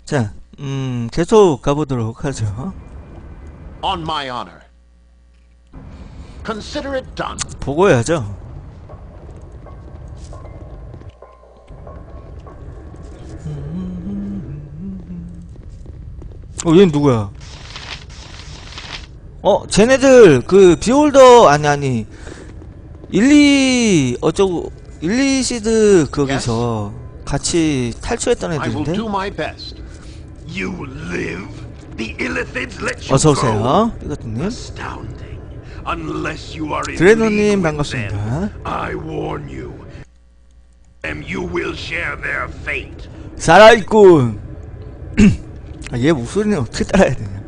자, 계속 가보도록 하죠. On my honor. Consider it done. 보고해야죠. 얘는 누구야? 쟤네들 그 비홀더 아니 12시드 거기서 같이 탈출했던 I will 애들인데. do my best. You live? The Illithids let you 어서 go? 오세요, 삐거뚱님. Astounding. Unless you are in 드레노님 league with 반갑습니다. them, I warn you. And you will share their fate. 살아있군. 얘 목소리는 어떻게 따라야 되냐?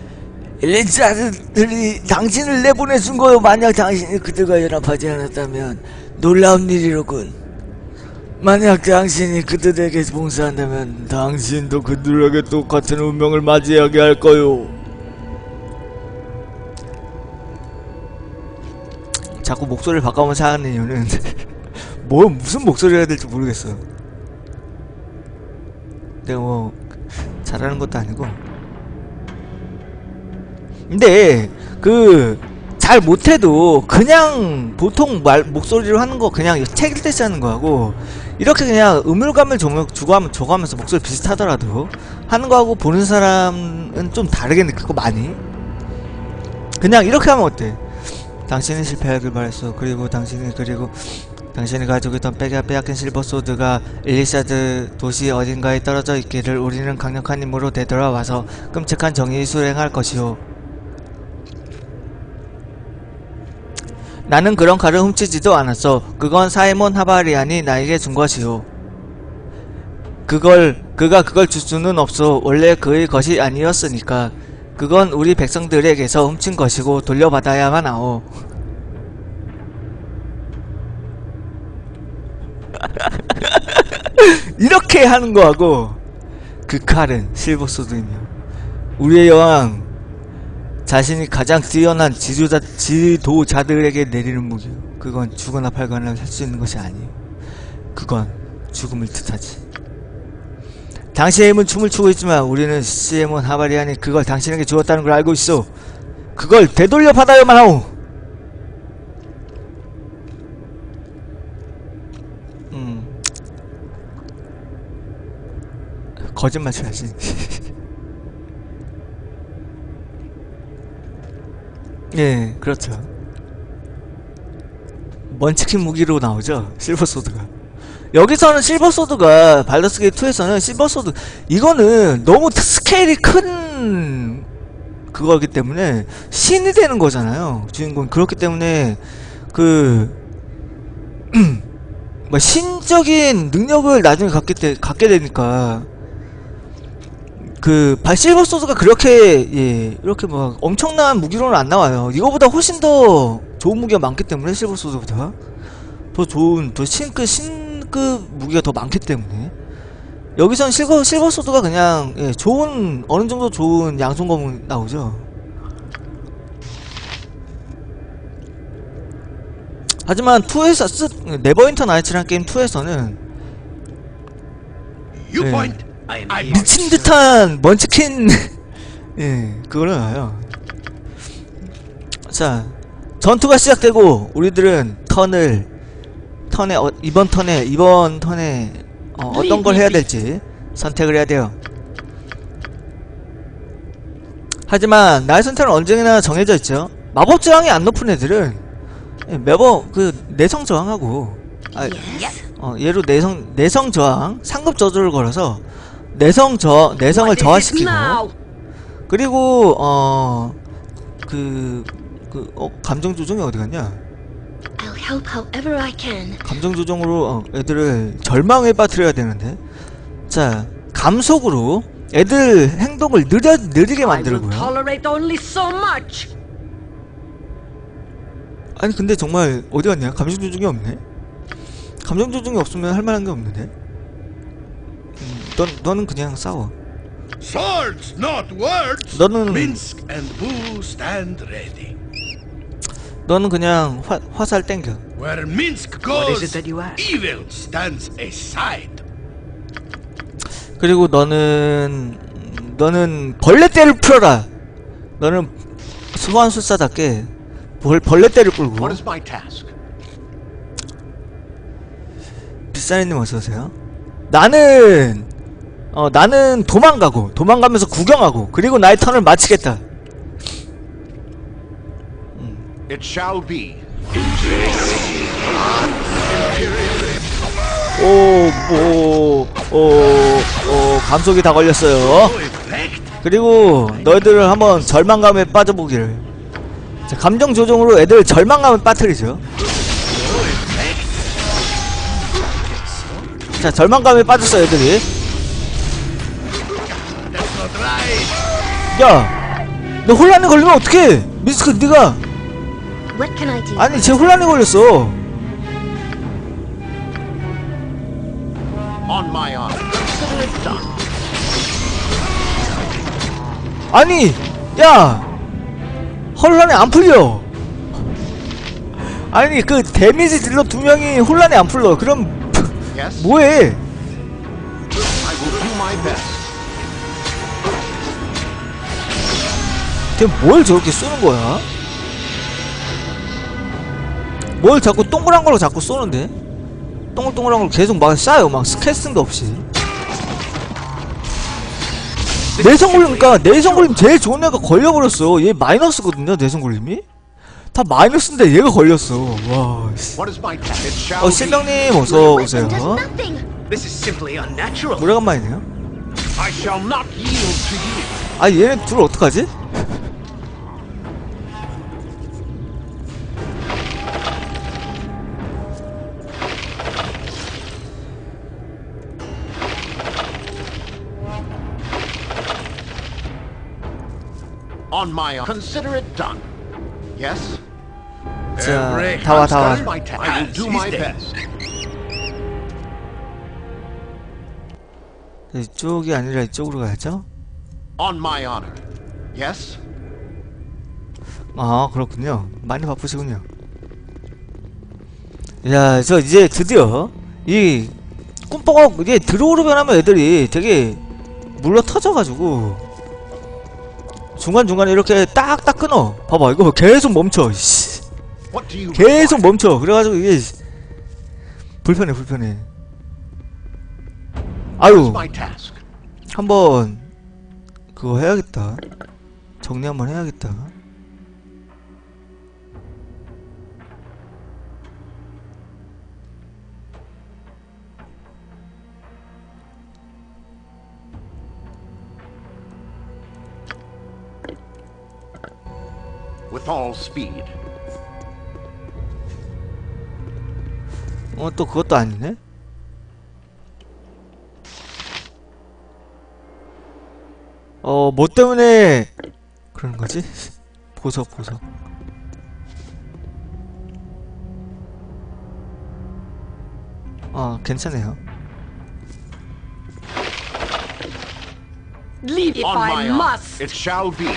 일리자들이 당신을 내보내준 거요. 만약 당신이 그들과 연합하지 않았다면 놀라운 일이로군. 만약 당신이 그들에게 봉사한다면 당신도 그들에게 똑같은 운명을 맞이하게 할 거요. 자꾸 목소리를 바꿔보면서 하는 이유는 무슨 목소리를 해야 될지 모르겠어. 내가 뭐 잘하는 것도 아니고. 근데 잘 못해도 그냥 보통 목소리로 하는 거 그냥 책 읽듯이 하는 거하고 이렇게 그냥 음울감을 줘가면서 목소리 비슷하더라도 하는 거하고 보는 사람은 좀 다르게 느끼고 많이. 그냥 이렇게 하면 어때? 당신은 실패하길 바랬어. 그리고 당신이 가지고 있던 빼앗긴 실버소드가 일리사드 도시 어딘가에 떨어져 있기를 우리는 강력한 힘으로 되돌아와서 끔찍한 정의를 수행할 것이오. 나는 그런 칼을 훔치지도 않았어. 그건 사이몬 하바리안이 나에게 준 것이오. 그가 그걸 줄 수는 없어. 원래 그의 것이 아니었으니까. 그건 우리 백성들에게서 훔친 것이고 돌려받아야만 하오. 이렇게 하는 거하고 그 칼은 실버소드이며 우리의 여왕 자신이 가장 뛰어난 지도자들에게 내리는 무기요. 그건 죽거나 팔거나 할 수 있는 것이 아니에요. 그건 죽음을 뜻하지. 당신의 힘은 춤을 추고 있지만 우리는 시에몬 하바리안이 그걸 당신에게 주었다는 걸 알고 있어. 그걸 되돌려 받아야만 하오. 거짓말 쳐야지. 예, 그렇죠. 먼치킨 무기로 나오죠, 실버소드가. 여기서는 실버소드가 발더스 게이트 2에서는 실버소드 이거는 너무 스케일이 큰 그거기 때문에 신이 되는 거잖아요, 주인공. 그렇기 때문에 뭐 신적인 능력을 나중에 갖게 되니까 실버소드가 그렇게 이렇게 막 엄청난 무기로는 안 나와요. 이거보다 훨씬 더 좋은 무기가 많기 때문에 실버소드보다 더 좋은 신급 무기가 더 많기 때문에 여기선 실버소드가 그냥 좋은 어느 정도 좋은 양손검 나오죠. 하지만 2에서 네버윈터 나이츠라는 게임 2에서는 미친 듯한 먼치킨 그거를 나와요. 자, 전투가 시작되고 우리들은 이번 턴에 어떤 걸 해야 될지 선택을 해야 돼요. 하지만 나의 선택은 언제나 정해져 있죠. 마법 저항이 안 높은 애들은 매번 내성 저항하고 얘로 내성 저항 상급 저주를 걸어서 내성을 저하시키고, 그리고 감정 조정이 어디 갔냐? 감정 조정으로 애들을 절망에 빠뜨려야 되는데. 자, 감속으로 애들 행동을 느리게 만들고요. 아니 근데 정말 어디 갔냐? 감정 조정이 없네. 감정 조정이 없으면 할 만한 게 없는데. 너는 그냥 싸워. Swords, not words. 너는 Minsk and Boo stand ready. 너는 그냥 화살 땡겨. 그리고 너는 벌레떼를 풀어라. 너는 소환술사답게 벌레떼를 끌고. What is my task? 비싸리님 어서오세요. 나는 도망가면서 구경하고, 그리고 나의 턴을 마치겠다. It shall be. 감속이 다 걸렸어요. 그리고 너희들을 한번 절망감에 빠져보기를. 자, 감정 조종으로 애들 절망감에 빠뜨리죠. 자, 절망감에 빠졌어 애들이. 야, 너 혼란에 걸리면 어떡해? 미스크 네가. What can I do? 아니 쟤 혼란에 걸렸어. On my honor. Consider it done. 아니 야, 혼란에 안 풀려. 아니 그 데미지 딜러 2명이 혼란에 안 풀려. 그럼 Yes. 뭐해? I will do my best. 걔 뭘 저렇게 쏘는 거야? 뭘 자꾸 동그란 걸로 자꾸 쏘는데? 동글동글한 걸 계속 막 쏴요. 막 스캐스팅도 없이. 내성 걸리니까, 내성 걸리면 제일 좋은 애가 걸려버렸어. 얘 마이너스거든요, 내성 걸림이? 다 마이너스인데 얘가 걸렸어. 와, 씨. What is my task? It shall be. 실명님 Weapon 어서오세요. does nothing. This is simply unnatural. 오래간만이네요. I shall not yield to you. 아, 얘네 둘 어떡하지? On my honor. Consider it done. Yes. 자, Every 다와. That's my task. I will do He's my dead. best. 이쪽이 아니라 이쪽으로 가야죠? On my honor. Yes. 아, 그렇군요. 많이 바쁘시군요. 야, 저 이제 드디어 이 꿈뻑 이게 드로우로 변하면 애들이 되게 물러 터져가지고 중간중간에 이렇게 딱딱 끊어. 봐봐, 이거 계속 멈춰. 씨. What do you 계속 멈춰. 그래가지고 이게 불편해. What is 아유, my task? 한번 그거 해야겠다. 정리 한번 해야겠다. With all speed. 또 그것도 아니네? 뭐 때문에 그러는 거지? 보석. 괜찮아요. Leave if On my I honor. must. It shall be.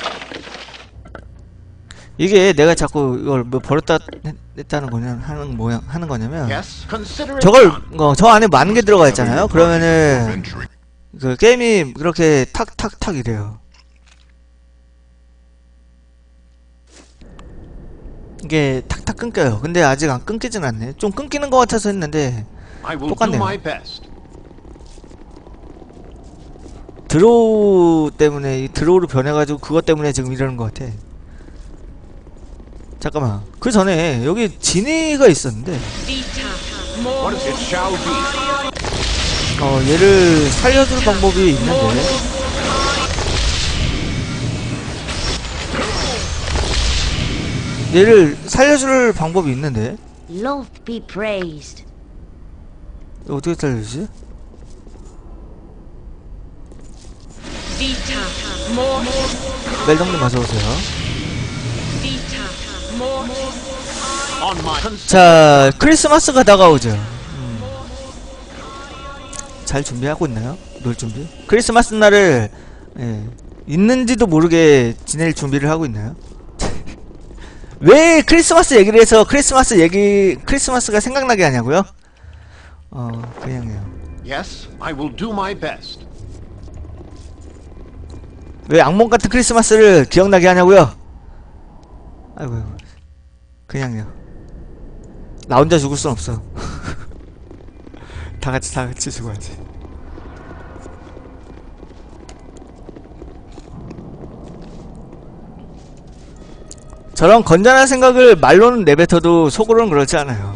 이게 내가 자꾸 이걸 뭐 버렸다 했다는 거냐 하는 거냐면 Yes. Consider it 저걸 done. 저 안에 많은 게 들어가 있잖아요. 그러면은 Venturing. 그 게임이 그렇게 탁탁탁 이래요. 이게 탁탁 끊겨요. 근데 아직 안 끊기진 않네. 좀 끊기는 것 같아서 했는데 I will do 똑같네요. my best. 드로우 때문에 이 드로우로 변해가지고 그것 때문에 지금 이러는 것 같아. 잠깐만, 그 전에 여기 지니가 있었는데 What is it shall be? 얘를 살려줄 방법이 있는데 얘를 살려줄 방법이 있는데 Lord be praised. 이거 어떻게 살려주지? 멜동님 어서오세요. On my 자, 크리스마스가 다가오죠. 잘 준비하고 있나요? 놀 준비? 크리스마스 날을 있는지도 모르게 지낼 준비를 하고 있나요? 왜 크리스마스 얘기를 해서 크리스마스가 생각나게 하냐고요? 그냥요. Yes, I will do my best. 왜 악몽 같은 크리스마스를 기억나게 하냐고요? 아이고, 그냥요. 나 혼자 죽을 순 없어. 다 같이 죽어야지. 저런 건전한 생각을 말로는 내뱉어도 속으로는 그렇지 않아요.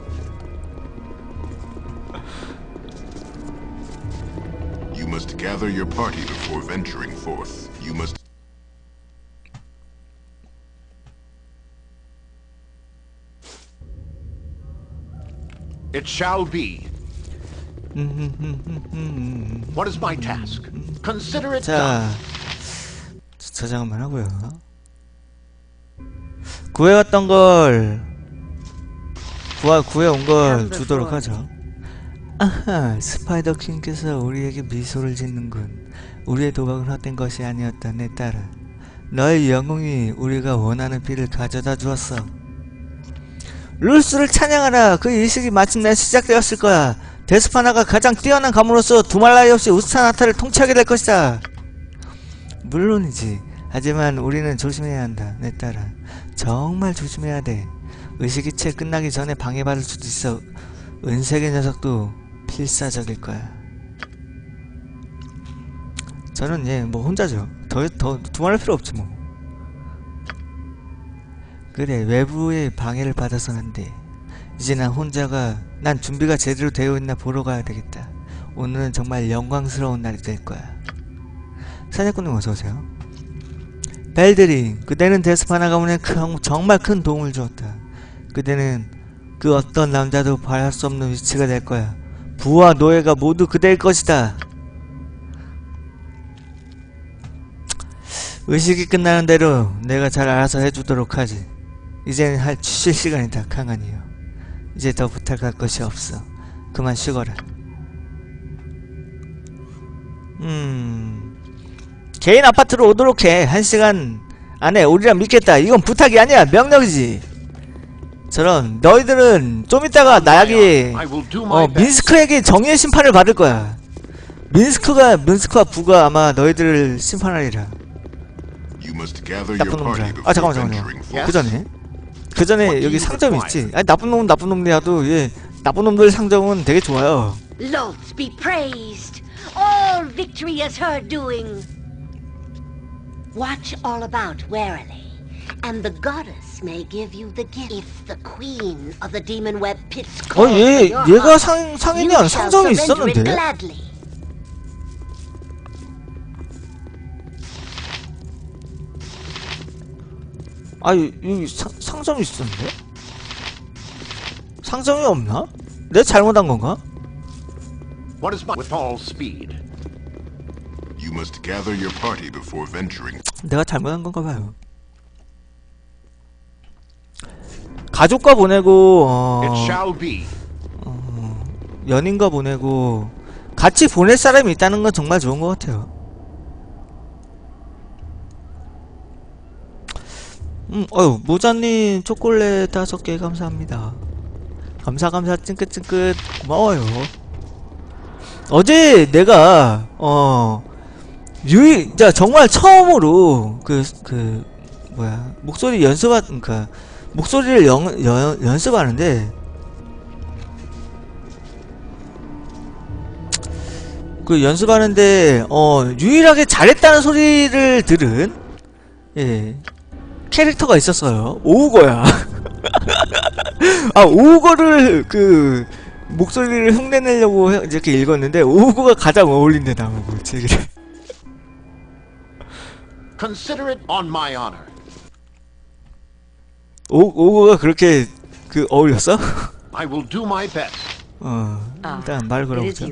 You must gather your party before venturing forth. You must... It shall be. What is my task? Consider it 자, done. 저장만 하고요. 구해왔던 걸 구해온 걸 주도록 하죠. 아하, 스파이더 킹께서 우리에게 미소를 짓는군. 우리의 도박은 헛된 것이 아니었다. 내 딸아, 너의 영웅이 우리가 원하는 피를 가져다 주었어. 룰스를 찬양하라. 그 일식이 마침내 시작되었을 거야. 데스파나가 가장 뛰어난 가문으로서 두말 나위 없이 우스타나타를 통치하게 될 것이다. 물론이지. 하지만 우리는 조심해야 한다. 내 딸아, 정말 조심해야 돼. 의식이체 끝나기 전에 방해받을 수도 있어. 은색의 녀석도 필사적일 거야. 저는 뭐 혼자죠. 더 두말할 필요 없지 뭐. 그래, 외부의 방해를 받아서는 안 돼. 이제 난 준비가 제대로 되어 있나 보러 가야 되겠다. 오늘은 정말 영광스러운 날이 될 거야. 사냥꾼님 어서오세요. 벨드린, 그대는 데스파나 가문에 정말 큰 도움을 주었다. 그대는 그 어떤 남자도 바랄 수 없는 위치가 될 거야. 부와 노예가 모두 그대일 것이다. 의식이 끝나는 대로 내가 잘 알아서 해주도록 하지. 이제는 쉴 시간이다, 강한이요. 이제 더 부탁할 것이 없어. 그만 쉬거라. 개인 아파트로 오도록 해. 1시간 안에 오리라 믿겠다. 이건 부탁이 아니야, 명령이지. 저런 너희들은 좀 이따가 나약이 민스크에게 정의의 심판을 받을 거야. 민스크와 부가 아마 너희들을 심판하리라. 나쁜 놈들아. 아 잠깐만. 그 전에 여기 상점이 있지. 아니 나쁜 놈들이라도 나쁜 놈들 상점은 되게 좋아요. Loth be praised. All victory is her doing. Watch all about warily, and the goddess may give you the gift. If the queen of the demon web pits calls for your 얘가 heart, 상인이 you 안 shall 상점이 surrender it 있었는데. gladly. 여기 상점이 있었는데? 상점이 없나? 내가 잘못한 건가? What is my with all speed? You must gather your party before venturing. 내가 잘못한 건가 봐요. 가족과 보내고 It shall be. 연인과 보내고 같이 보낼 사람이 있다는 건 정말 좋은 것 같아요. 모자님 초콜릿 5개 감사합니다. 감사 찡긋찡긋 고마워요. 어제 내가 정말 처음으로 목소리 목소리를 연습하는데 유일하게 잘했다는 소리를 들은 캐릭터가 있었어요. 오우거야. 오우거를 목소리를 흉내내려고 이렇게 읽었는데 오우거가 가장 어울린다고 책을. Consider it on my honor. 오우거가 그렇게 어울렸어? I will do my best. 일단 말 걸어보자.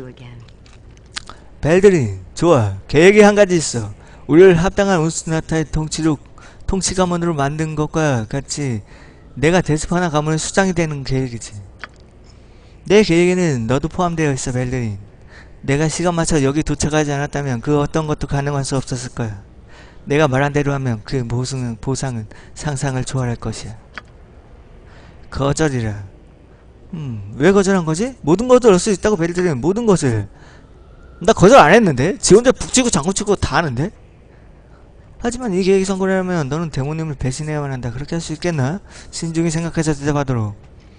벨드린, 좋아. 계획이 한 가지 있어. 우리를 합당한 우스나타의 통치 가문으로 만든 것과 같이 내가 데스파나 가문의 수장이 되는 계획이지. 내 계획에는 너도 포함되어 있어, 벨드린. 내가 시간 맞춰 여기 도착하지 않았다면 그 어떤 것도 가능할 수 없었을 거야. 내가 말한 대로 하면 그 보상은 상상을 초월할 것이야. 거절이라. 왜 거절한 거지? 모든 것을 얻을 수 있다고 벨드린 모든 것을. 나 거절 안 했는데? 지 혼자 북치고 장구치고 다 하는데? 하지만 이 계획이 성공하려면 너는 데모님을 배신해야만 한다. 그렇게 할 수 있겠나? 신중히 생각해서 대답하도록.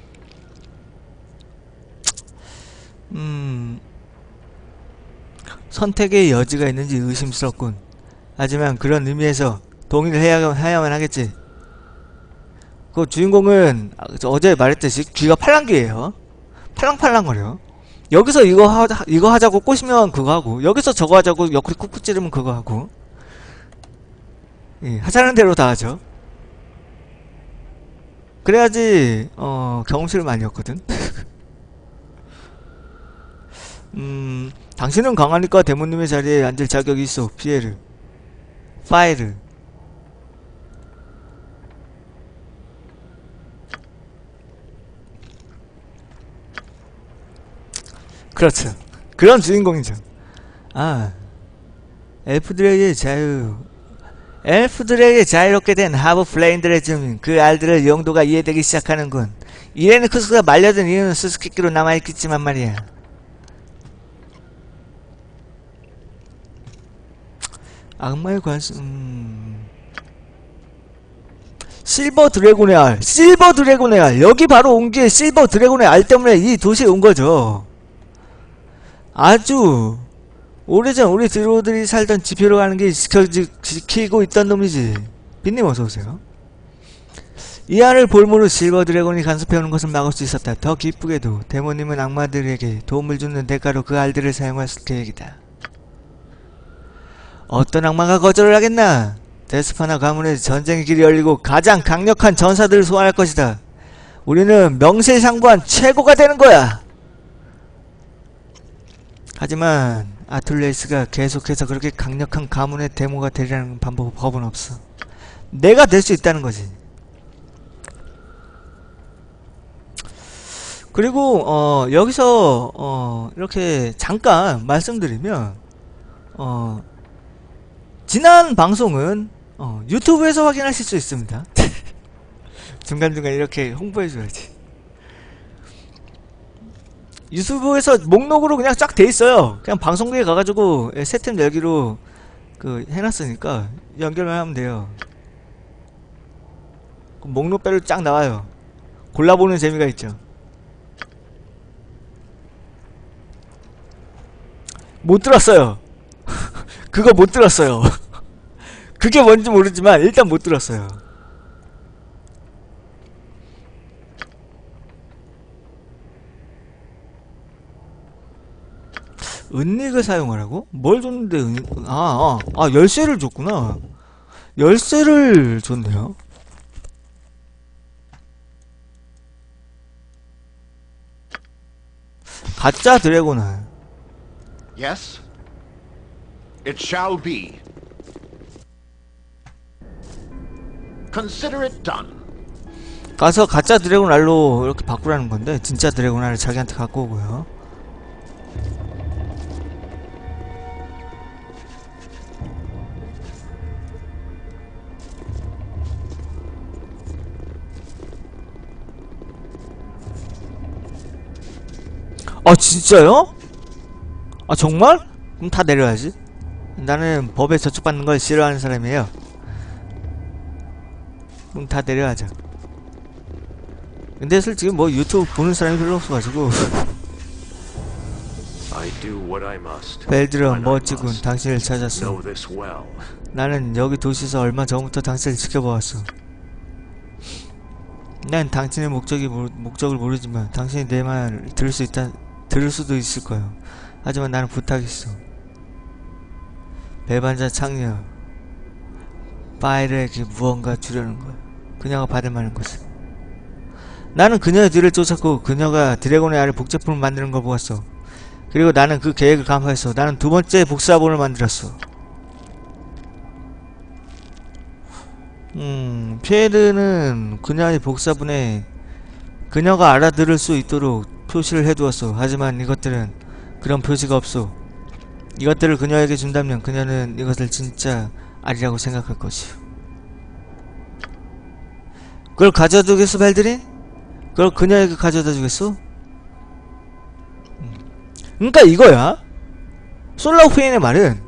선택의 여지가 있는지 의심스럽군. 하지만 그런 의미에서 동의를 해야만 하겠지. 그 주인공은 어제 말했듯이 귀가 팔랑귀예요. 팔랑팔랑거려. 여기서 이거 하자고 꼬시면 그거 하고, 여기서 저거 하자고 옆구리 쿡쿡 찌르면 그거 하고. 예, 하자는 대로 다 하죠. 그래야지 경험치를 많이 얻거든. 당신은 강하니까 데모님의 자리에 앉을 자격이 있어. 피에르 파이르. 그렇죠. 그런 주인공이죠. 아, 엘프들에게 자유롭게 된 하부 플레인들의 주민, 그 알들의 용도가 이해되기 시작하는군. 이레니쿠스가 말려든 이유는 수수께끼로 남아있겠지만 말이야. 악마의 관심. 실버 드래곤의 알. 여기 바로 온 게 실버 드래곤의 알 때문에 이 도시에 온 거죠. 아주 오래전 우리 드로우들이 살던 지표로 가는 게 지키고 있던 놈이지. 빈님 어서오세요. 이 알을 볼모로 실버 드래곤이 간섭해오는 것을 막을 수 있었다. 더 기쁘게도 데모님은 악마들에게 도움을 주는 대가로 그 알들을 사용할 계획이다. 어떤 악마가 거절을 하겠나? 데스파나 가문의 전쟁의 길이 열리고 가장 강력한 전사들을 소환할 것이다. 우리는 명실상부한 최고가 되는 거야. 하지만 아툴레이스가 계속해서 그렇게 강력한 가문의 데모가 되리라는 법은 없어. 내가 될 수 있다는 거지. 그리고 여기서 이렇게 잠깐 말씀드리면 지난 방송은 유튜브에서 확인하실 수 있습니다. 중간중간 이렇게 홍보해줘야지. 유튜브에서 목록으로 그냥 쫙 돼있어요. 그냥 방송국에 가가지고 세템 열기로 해놨으니까 연결만 하면 돼요. 목록별로 쫙 나와요. 골라보는 재미가 있죠. 못 들었어요. 그거 못 들었어요. 그게 뭔지 모르지만 일단 못 들었어요. 은닉을 사용하라고? 뭘 줬는데 열쇠를 줬구나. 열쇠를 줬네요. 가짜 드래곤알. Yes? It shall be. Consider it done. 가서 가짜 드래곤알로 이렇게 바꾸라는 건데, 진짜 드래곤알을 자기한테 갖고 오고요. 아 진짜요? 아 정말? 그럼 다 내려야지. 나는 법에 저촉받는 걸 싫어하는 사람이에요. 그럼 다 내려야죠. 근데 솔직히 뭐 유튜브 보는 사람이 별로 없어가지고. 벨드런 멋지군. 당신을 찾았어. 나는 여기 도시에서 얼마 전부터 당신을 지켜보았어. 난 당신의 목적을 모르지만 당신이 내 말을 들을 수도 있을 거야. 하지만 나는 부탁이 있어. 배반자 창녀 파이르에게 무언가 주려는 거야. 그녀가 받을 만한 것을. 나는 그녀의 뒤를 쫓았고 그녀가 드래곤의 알을 복제품을 만드는 걸 보았어. 그리고 나는 그 계획을 간파했어. 나는 두 번째 복사본을 만들었어. 피에르는 그녀의 복사본에 그녀가 알아들을 수 있도록 표시를 해두었어. 하지만 이것들은 그런 표시가 없어. 이것들을 그녀에게 준다면 그녀는 이것을 진짜 알이라고 생각할 것이오. 그걸 가져두겠어, 벨드린? 그걸 그녀에게 가져다 주겠어? 그러니까 이거야. 솔라우페인의 말은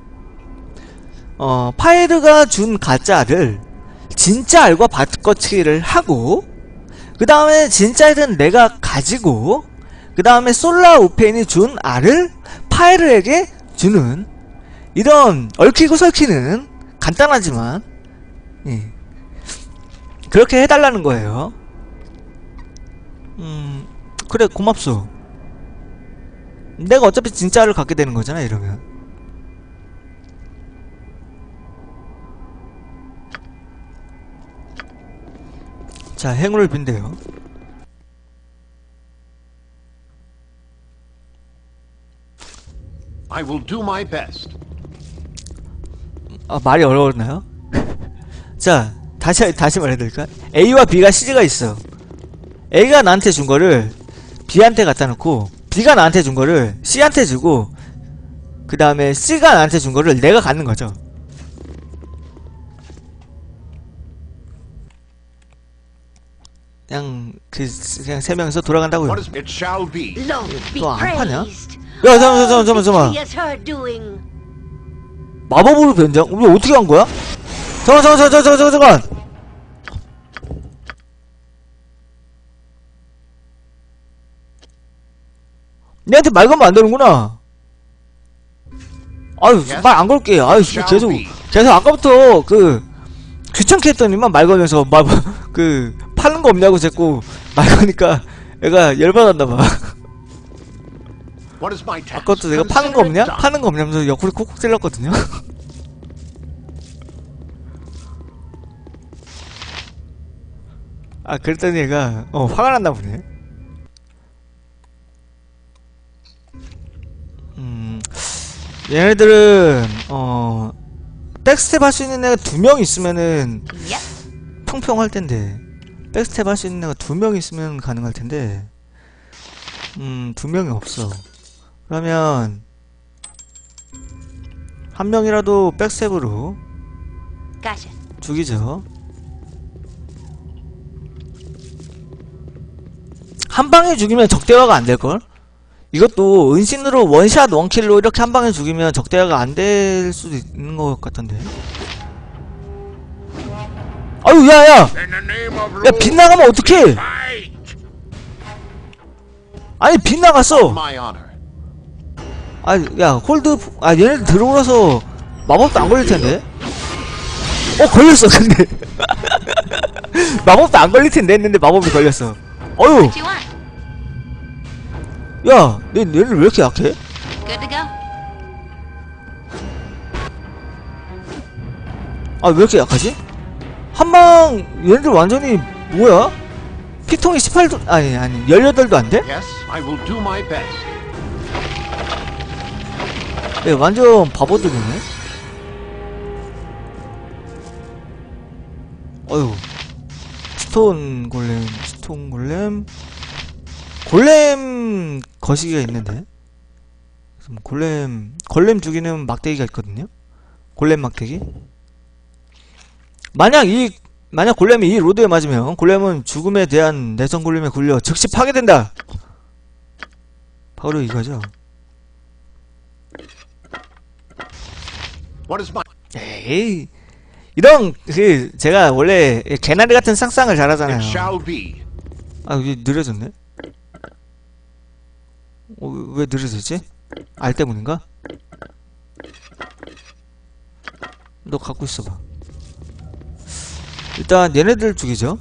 파이르가 준 가짜를 진짜 알과 바꿔치기를 하고, 그 다음에 진짜 알은 내가 가지고, 그 다음에 솔라우페인이 준 알을 파이르에게 주는, 이런 얽히고 설키는 간단하지만 그렇게 해달라는 거예요. 그래, 고맙소. 내가 어차피 진짜를 갖게 되는 거잖아, 이러면. 자, 행운을 빈대요. I will do my best. 아, 말이 어려웠나요? 자, 다시 말해드릴까? A와 B가 CG가 있어. A가 나한테 준 거를 B한테 갖다 놓고, B가 나한테 준 거를 C한테 주고, 그 다음에 C가 나한테 준 거를 내가 갖는 거죠. 그냥 세 명이서 돌아간다고요. What is it shall be? Lord be 또 안 파냐? praised. 야, 잠깐만. It's her doing. 마법으로 변장? 우리 어떻게 한 거야? 잠깐. 얘한테 말 걸면 안 되는구나. 아유, 말 안 걸게. 아유, 계속 아까부터 귀찮게 했더니만 말 걸면서 파는 거 없냐고 자꾸 말 거니까 애가 열받았나봐. What is my task? 아까부터 내가 파는 거 없냐? 파는 거 없냐면서 옆구리 콕콕 찔렀거든요. 아, 그랬더니 얘가 화가 났나 보네. 얘네들은 백스텝 할 수 있는 애가 2명 있으면은 평평할 텐데, 백스텝 할 수 있는 애가 2명 있으면 가능할 텐데 2명이 없어. 그러면 한 명이라도 백스텝으로 Gotcha. 죽이죠. 한 방에 죽이면 적대화가 안 될걸? 이것도 은신으로 원샷 원킬로 이렇게 한 방에 죽이면 적대화가 안 될 수도 있는 것 같던데. 아유, 야! 야, 빗나가면 어떡해! Fight! 아니, 빗나갔어! My honor. 아, 야, 얘네들 들어오라서 마법도 안 걸릴텐데? 걸렸어, 근데. 마법도 안 걸릴텐데 했는데 마법이 걸렸어. 어휴! What you want? 야, 얘네들 왜 이렇게 약해? Good to go. 아, 왜 이렇게 약하지? 한방 얘네들 완전히 뭐야? 피통이 18도 아니 18도 안 돼? Yes, I will do my best. 예, 완전 바보들이네. 어휴. 스톤 골렘 거시기가 있는데. 골렘 죽이는 막대기가 있거든요. 골렘 막대기. 만약 골렘이 이 로드에 맞으면 골렘은 죽음에 대한 내성 골렘에 굴려 즉시 파괴된다. 바로 이거죠. What is my? 에이, 이런 제가 원래 개나리 같은 상상을 잘하잖아요. It shall be. 아, 이게 느려졌네. 왜 느려졌지? 알 때문인가? 너 갖고 있어봐. 일단 얘네들 죽이죠.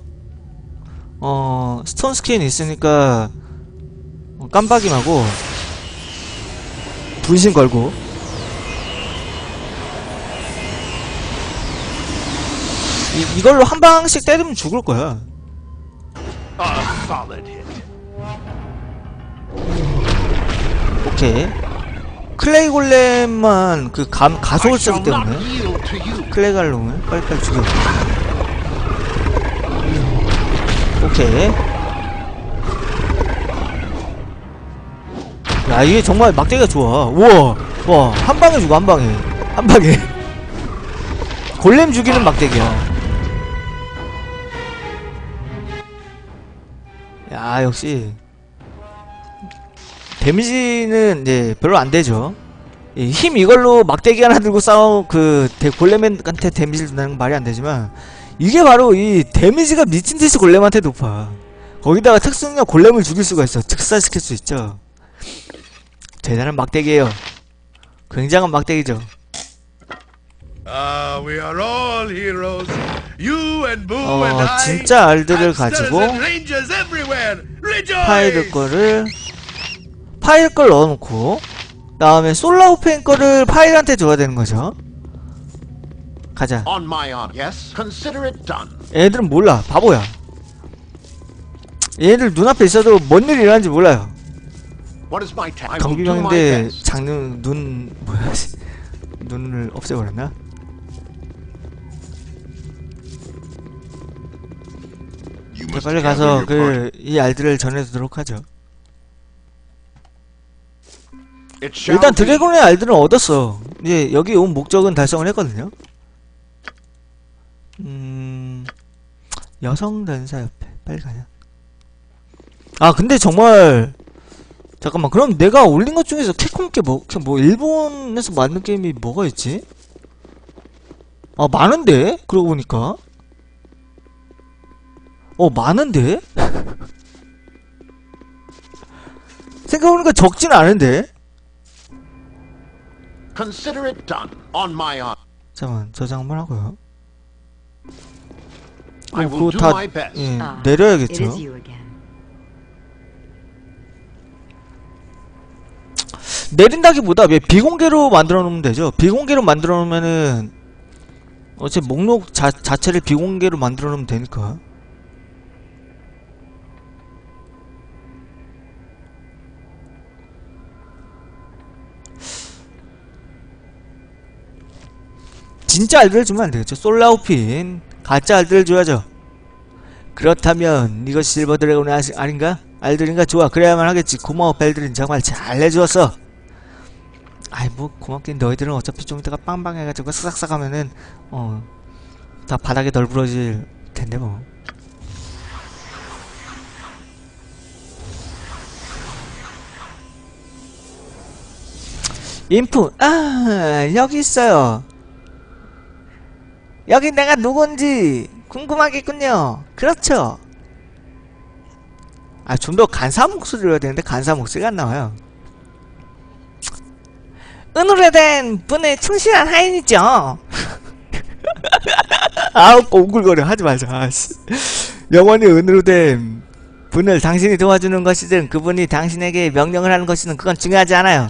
스톤 스킨 있으니까 깜빡임하고 분신 걸고. 이걸로 한 방씩 때리면 죽을 거야. A solid hit. 오케이. 클레이 골렘만 가속을 쓰기 때문에 클레이 갈롱을 빨리빨리 죽여. 오케이. 야, 이게 정말 막대기가 좋아. 우와, 와, 한 방에 죽어, 한 방에. 골렘 죽이는 막대기야. 야, 아 역시 데미지는 이제 별로 안 되죠. 힘 이걸로 막대기 하나 들고 싸워 골렘한테 데미지를 준다는 건 말이 안 되지만 이게 바로 이 데미지가 미친듯이 골렘한테 높아. 거기다가 특수능력 골렘을 죽일 수가 있어. 특사시킬 수 있죠. 대단한 막대기예요. 굉장한 막대기죠. We are all heroes. You and Boo and I. 진짜 알들을 가지고 and rangers everywhere. Rejoice! 파일 걸 넣어놓고 다음에 솔라우펜 거를 파일한테 줘야 되는 거죠. 가자. On my honor. Yes, consider it done. 얘들은 몰라. 바보야. 얘들 눈앞에 있어도 뭔 일이 일어나는지 몰라요. What is my task? I will do my 경비병인데 best. 장르 뭐야? 눈을 없애버렸나? You must 빨리 gather 가서 your party. 이 알들을 전해주도록 하죠. It shall 일단 be. 드래곤의 알들은 얻었어. 이제 여기 온 목적은 달성을 했거든요. 여성 전사 옆에 빨리 가냐? 아 근데 정말 잠깐만, 그럼 내가 올린 것 중에서 캡콤게 뭐 일본에서 만든 게임이 뭐가 있지? 아 많은데? 그러고 보니까 많은데? 생각해보니까 적진 않은데? Consider it done. On my honor. 잠깐만 저장 한번 하고요. I 그거 will do 다 my best. 예, Ah, it 내려야겠죠. is you again. 내린다기보다 왜 비공개로 만들어 놓으면 되죠. 비공개로 만들어 놓으면은 어차피 목록 자체를 비공개로 만들어 놓으면 되니까. 진짜 알들을 주면 안 되겠죠. 솔라우핀 가짜 알들을 줘야죠. 그렇다면 이것이 실버 드래곤의 아닌가? 알들인가? 좋아, 그래야만 하겠지. 고마워 벨들인, 정말 잘 해주었어. 아이 뭐 고맙긴, 너희들은 어차피 좀 이따가 빵빵해가지고 싹싹 하면은 다 바닥에 널브러질 텐데 뭐. 인프 여기 있어요. 여기 내가 누군지 궁금하겠군요. 그렇죠? 아 좀 더 간사한 목소리로 해야 되는데 간사한 목소리가 안 나와요. 은으로 된 분의 충실한 하인이죠. 아우 오글거려, 하지 말자. 아씨. 영원히 은으로 된 분을 당신이 도와주는 것이든 그분이 당신에게 명령을 하는 것이든 그건 중요하지 않아요.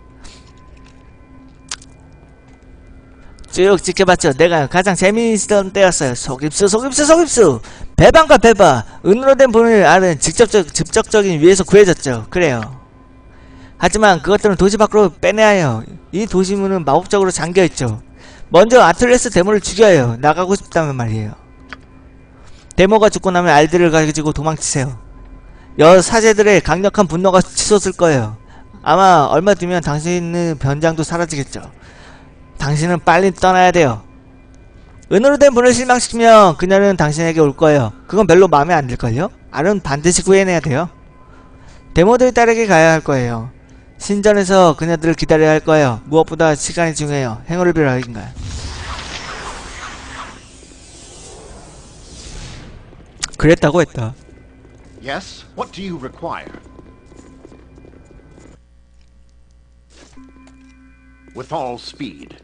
쭉 지켜봤죠. 내가 가장 재미있었던 때였어요. 속임수 배반과 배바, 은으로 된 분을 아는 직접적인 위에서 구해졌죠. 그래요. 하지만 그것들은 도시 밖으로 빼내야 해요. 이 도시문은 마법적으로 잠겨있죠. 먼저 아틀레스 데모를 죽여요. 나가고 싶다면 말이에요. 데모가 죽고 나면 알들을 가지고 도망치세요. 사제들의 강력한 분노가 치솟을 거예요. 아마 얼마 뒤면 당신의 변장도 사라지겠죠. 당신은 빨리 떠나야 돼요. 은으로 된 분을 실망시키면 그녀는 당신에게 올 거예요. 그건 별로 마음에 안 들걸요? 알은 반드시 구해내야 돼요. 데모들이 따르게 가야 할 거예요. 신전에서 그녀들을 기다려야 할 거예요. 무엇보다 시간이 중요해요. 행운을 빌어야겠나요? 그랬다고 했다. Yes. What do you require? With all speed.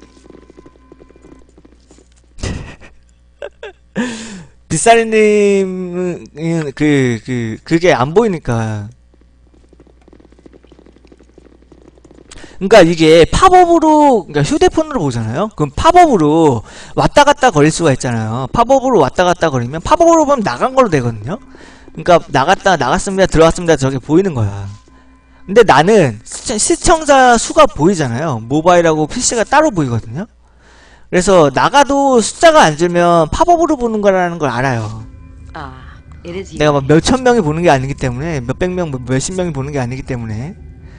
빗사리님은 그게 안 보이니까. 그러니까 이게 팝업으로, 그러니까 휴대폰으로 보잖아요. 그럼 팝업으로 왔다 갔다 거릴 수가 있잖아요. 팝업으로 왔다 갔다 거리면 팝업으로 보면 나간 걸로 되거든요. 그러니까 나갔습니다, 들어왔습니다, 저게 보이는 거야. 근데 나는 시청자 수가 보이잖아요. 모바일하고 PC가 따로 보이거든요. 그래서 나가도 숫자가 안 줄면 팝업으로 보는 거라는 걸 알아요. Ah, it is you. 내가 막 몇천 명이 보는 게 아니기 때문에, 몇백 명, 몇십 명이 보는 게 아니기 때문에.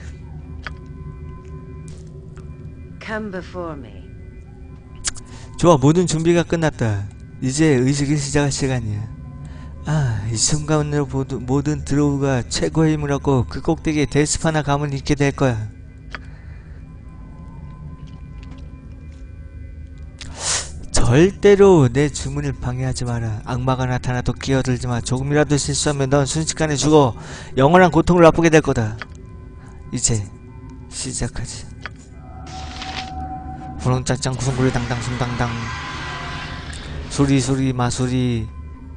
Come before me. 좋아, 모든 준비가 끝났다. 이제 의식을 시작할 시간이야. 아, 이 순간으로 모든 드로우가 최고의 힘을 얻고 그 꼭대기에 데스파나 가문이 있게 될 거야. 절대로 내 주문을 방해하지 마라. 악마가 나타나도 끼어들지 마. 조금이라도 실수하면 넌 순식간에 죽어 영원한 고통을 맛보게 될 거다. 이제 시작하지. 부렁짱짱 구성구리 당당 숭당당 소리 마소리.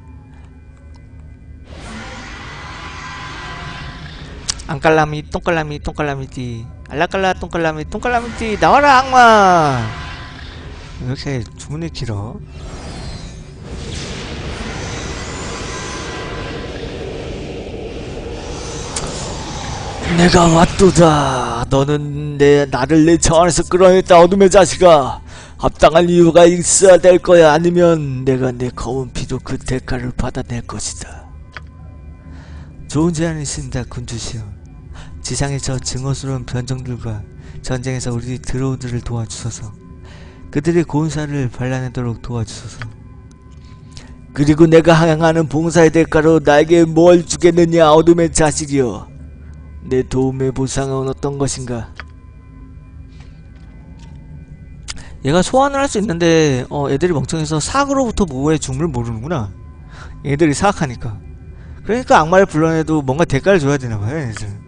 안깔라미 똥깔라미 똥깔라미띠 알라깔라 똥깔라미 똥깔라미띠 나와라 악마. 왜 이렇게 주문이 길어? 내가 왔도다. 너는 나를 내 저 안에서 끌어냈다. 어둠의 자식아, 합당한 이유가 있어야 될 거야. 아니면 내가 내 검은 피로 그 대가를 받아낼 것이다. 좋은 제안이 있습니다, 군주시여. 지상의 저 증오스러운 변종들과 전쟁에서 우리 드로우들을 도와주소서. 그들의 고운살을 발라내도록 도와주소서. 그리고 내가 항하는 봉사의 대가로 나에게 뭘 주겠느냐, 어둠의 자식이여. 내 도움의 보상은 어떤 것인가? 얘가 소환을 할 수 있는데 애들이 멍청해서 사악으로부터 보호의 중을 모르는구나. 얘들이 사악하니까. 그러니까 악마를 불러내도 뭔가 대가를 줘야 되나봐요, 얘들.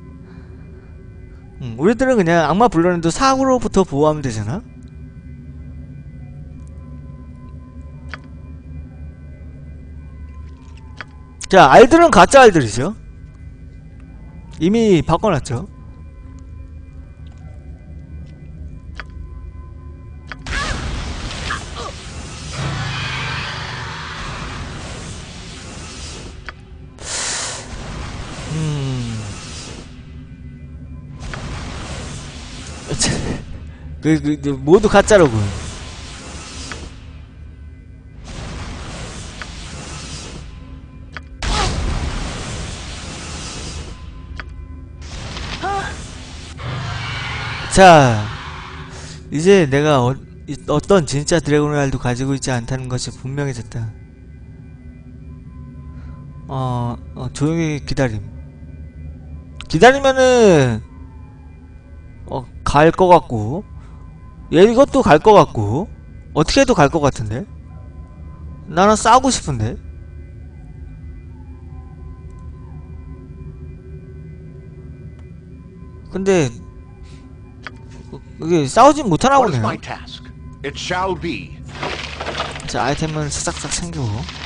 우리들은 그냥 악마 불러내도 사악으로부터 보호하면 되잖아? 자, 알들은 가짜 알들이죠. 이미 바꿔놨죠. 모두 가짜로군. 자, 이제 내가 어떤 진짜 드래곤알도 가지고 있지 않다는 것이 분명해졌다. 조용히 기다리면은 갈 것 같고, 얘 이것도 갈 것 같고, 어떻게 해도 갈 것 같은데? 나는 싸우고 싶은데? 근데 이게 싸우진 못하나 What is 보네요. my task? It shall be. 자, 아이템은 싹싹 챙기고.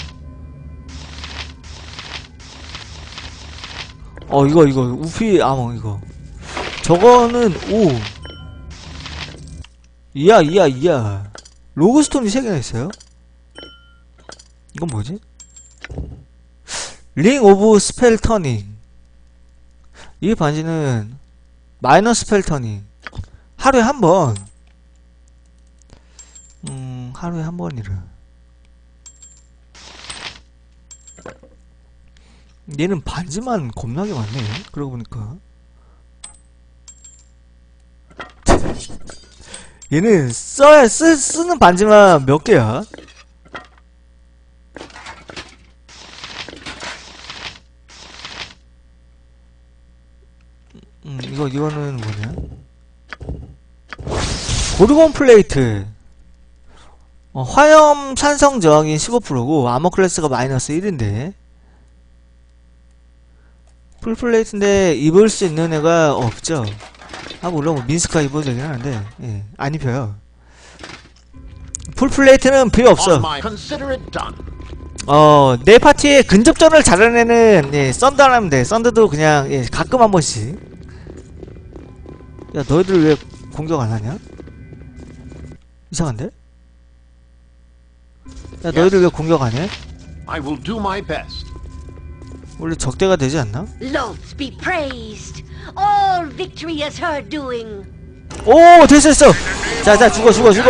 이거 우피 아머 이거. 저거는 이야. 로그스톤이 3개나 있어요? 이건 뭐지? 링 오브 스펠 터닝. 이 반지는 마이너 스펠 터닝. 하루에 한 번. 하루에 한 번이라. 얘는 반지만 겁나게 많네. 그러고 보니까. 얘는 쓰는 반지만 몇 개야? 이거는 뭐냐? 고르곤 플레이트. 화염 산성 저항이 15%고 아머 클래스가 마이너스 1인데 풀플레이트인데 입을 수 있는 애가 없죠. 물론 뭐 민스카 입어도 되긴 하는데 예, 안 입혀요. 풀플레이트는 필요 없어. 내 파티에 근접전을 잘하는 애는 썬드 안 하면 돼. 썬드도 그냥 가끔 한 번씩. 야, 너희들 왜 공격 안 하냐? 이상한데? 야, 너희들 왜 공격 안 해? I will do my best. 원래 적대가 되지 않나? Lords be praised. All victory is her doing. 오, 됐어. 자, 죽어.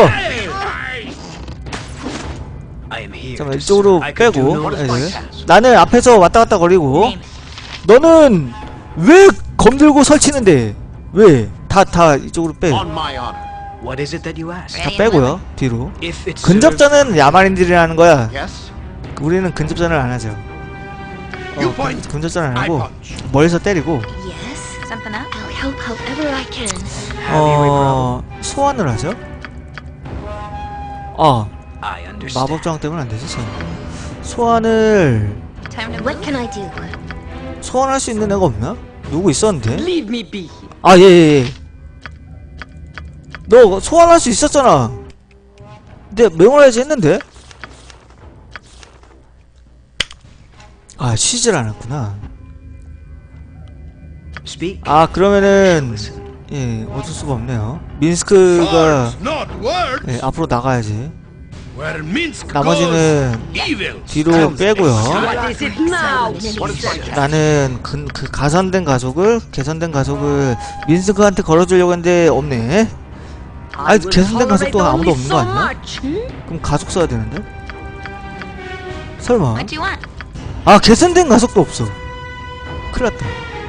잠깐만, 이쪽으로 빼고. 나는 앞에서 왔다갔다 거리고. 너는 왜 검들고 설치는데? 왜? 다 이쪽으로 빼. On my honor. What is it that you ask? 다 빼고요, 뒤로. If it 근접전은 야만인들이 하는 거야. Yes? 우리는 근접전을 안 하죠. You point. 근접전 안 I 하고 punch. 멀리서 때리고 Yes? Something up? I'll help however I can. 소환을 하죠. I understand. 마법 저항 때문에 안 되지. 소환을 Time to What move. can I do? 소환할 수 있는 애가 없나? 누구 있었는데? Leave me be. 아, 예. 너 소환할 수 있었잖아. 근데 명월해야지 했는데? 아, 쉬질 않았구나. Speak. 아, 그러면은 예, 어쩔 수가 없네요. 민스크가 Words, not words. 예, 앞으로 나가야지. Where Minsk 나머지는 goes, evil 뒤로 빼고요. What is it now? What is my task? 나는 그 개선된 가속을 민스크한테 걸어주려고 했는데 없네. 아니, 개선된 가속도 아무도 없는 거 아니야? 그럼 가속 써야 되는데? 설마? What do you want? 아, 개선된 가속도 없어. 큰일 났다.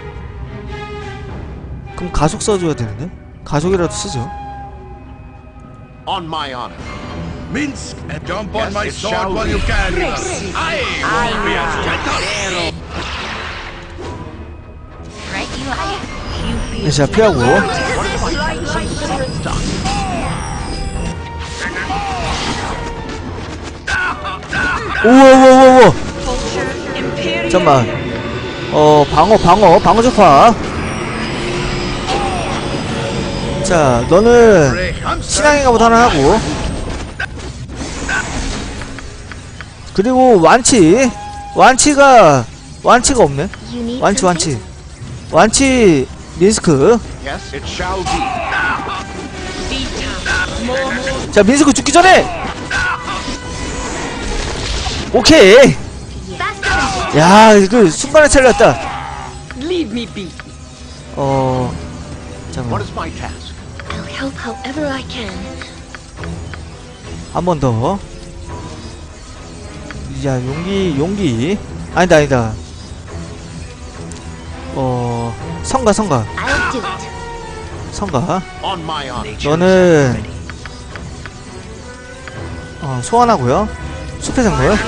그럼 가속 써줘야 되는데? 가속이라도 쓰죠. On my honor. Minsk, and jump on Yes, my it sword shall while be. you can. I will be a gentle. Right, you are. 자, 피하고. Consider it done. 우와우와우와. 잠깐만. 방어 조파. 자, 너는 신앙인가부터 하나 하고. 그리고 완치가 없네. You need 완치. 완치 민스크. Yes, it shall be. 자, 민스크 죽기 전에. 오케이. 야, 그 순간에 찰렸다. Leave me be. What 잠깐만. is my task? I'll help however I can. 한 번 더. 야, 용기. 아니다. 성가. I'll do it. 성가. On my honor. Nature's 너는 ready. 소환하고요. 숲의 생물. 야,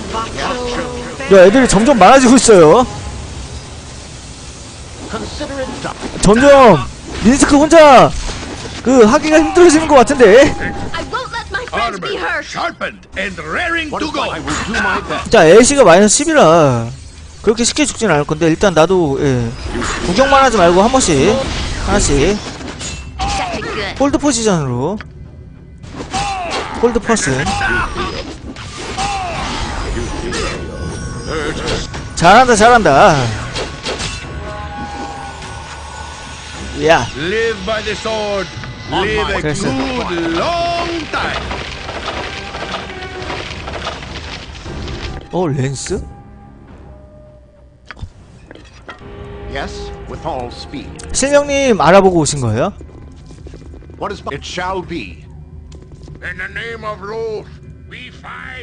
애들이 점점 많아지고 있어요. Consider it done. 점점 민스크 혼자 하기가 힘들어지는 것 같은데. I won't let my friends be Armor hurt. sharpened and raring What to is my? go. I will do my best. 자, 애쉬가 마이너스 10이라 그렇게 쉽게 죽진 않을 건데, 일단 나도 구경만 하지 말고 한 번씩 하나씩 Such a good. 홀드 포지션으로. 홀드 퍼슨. 잘한다. 야, Live by the sword. Live a Okay, sir. good long time. 렌스? Yes, with all speed. 실명님 알아보고 오신 거예요? What is my? It shall be. In the name of Ruth, we fight.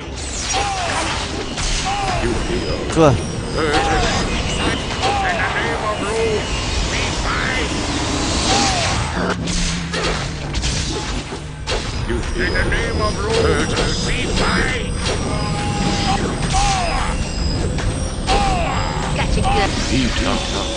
좋아. In the name of Ruth, we fight. In the name of Ruth, we fight. Such a good.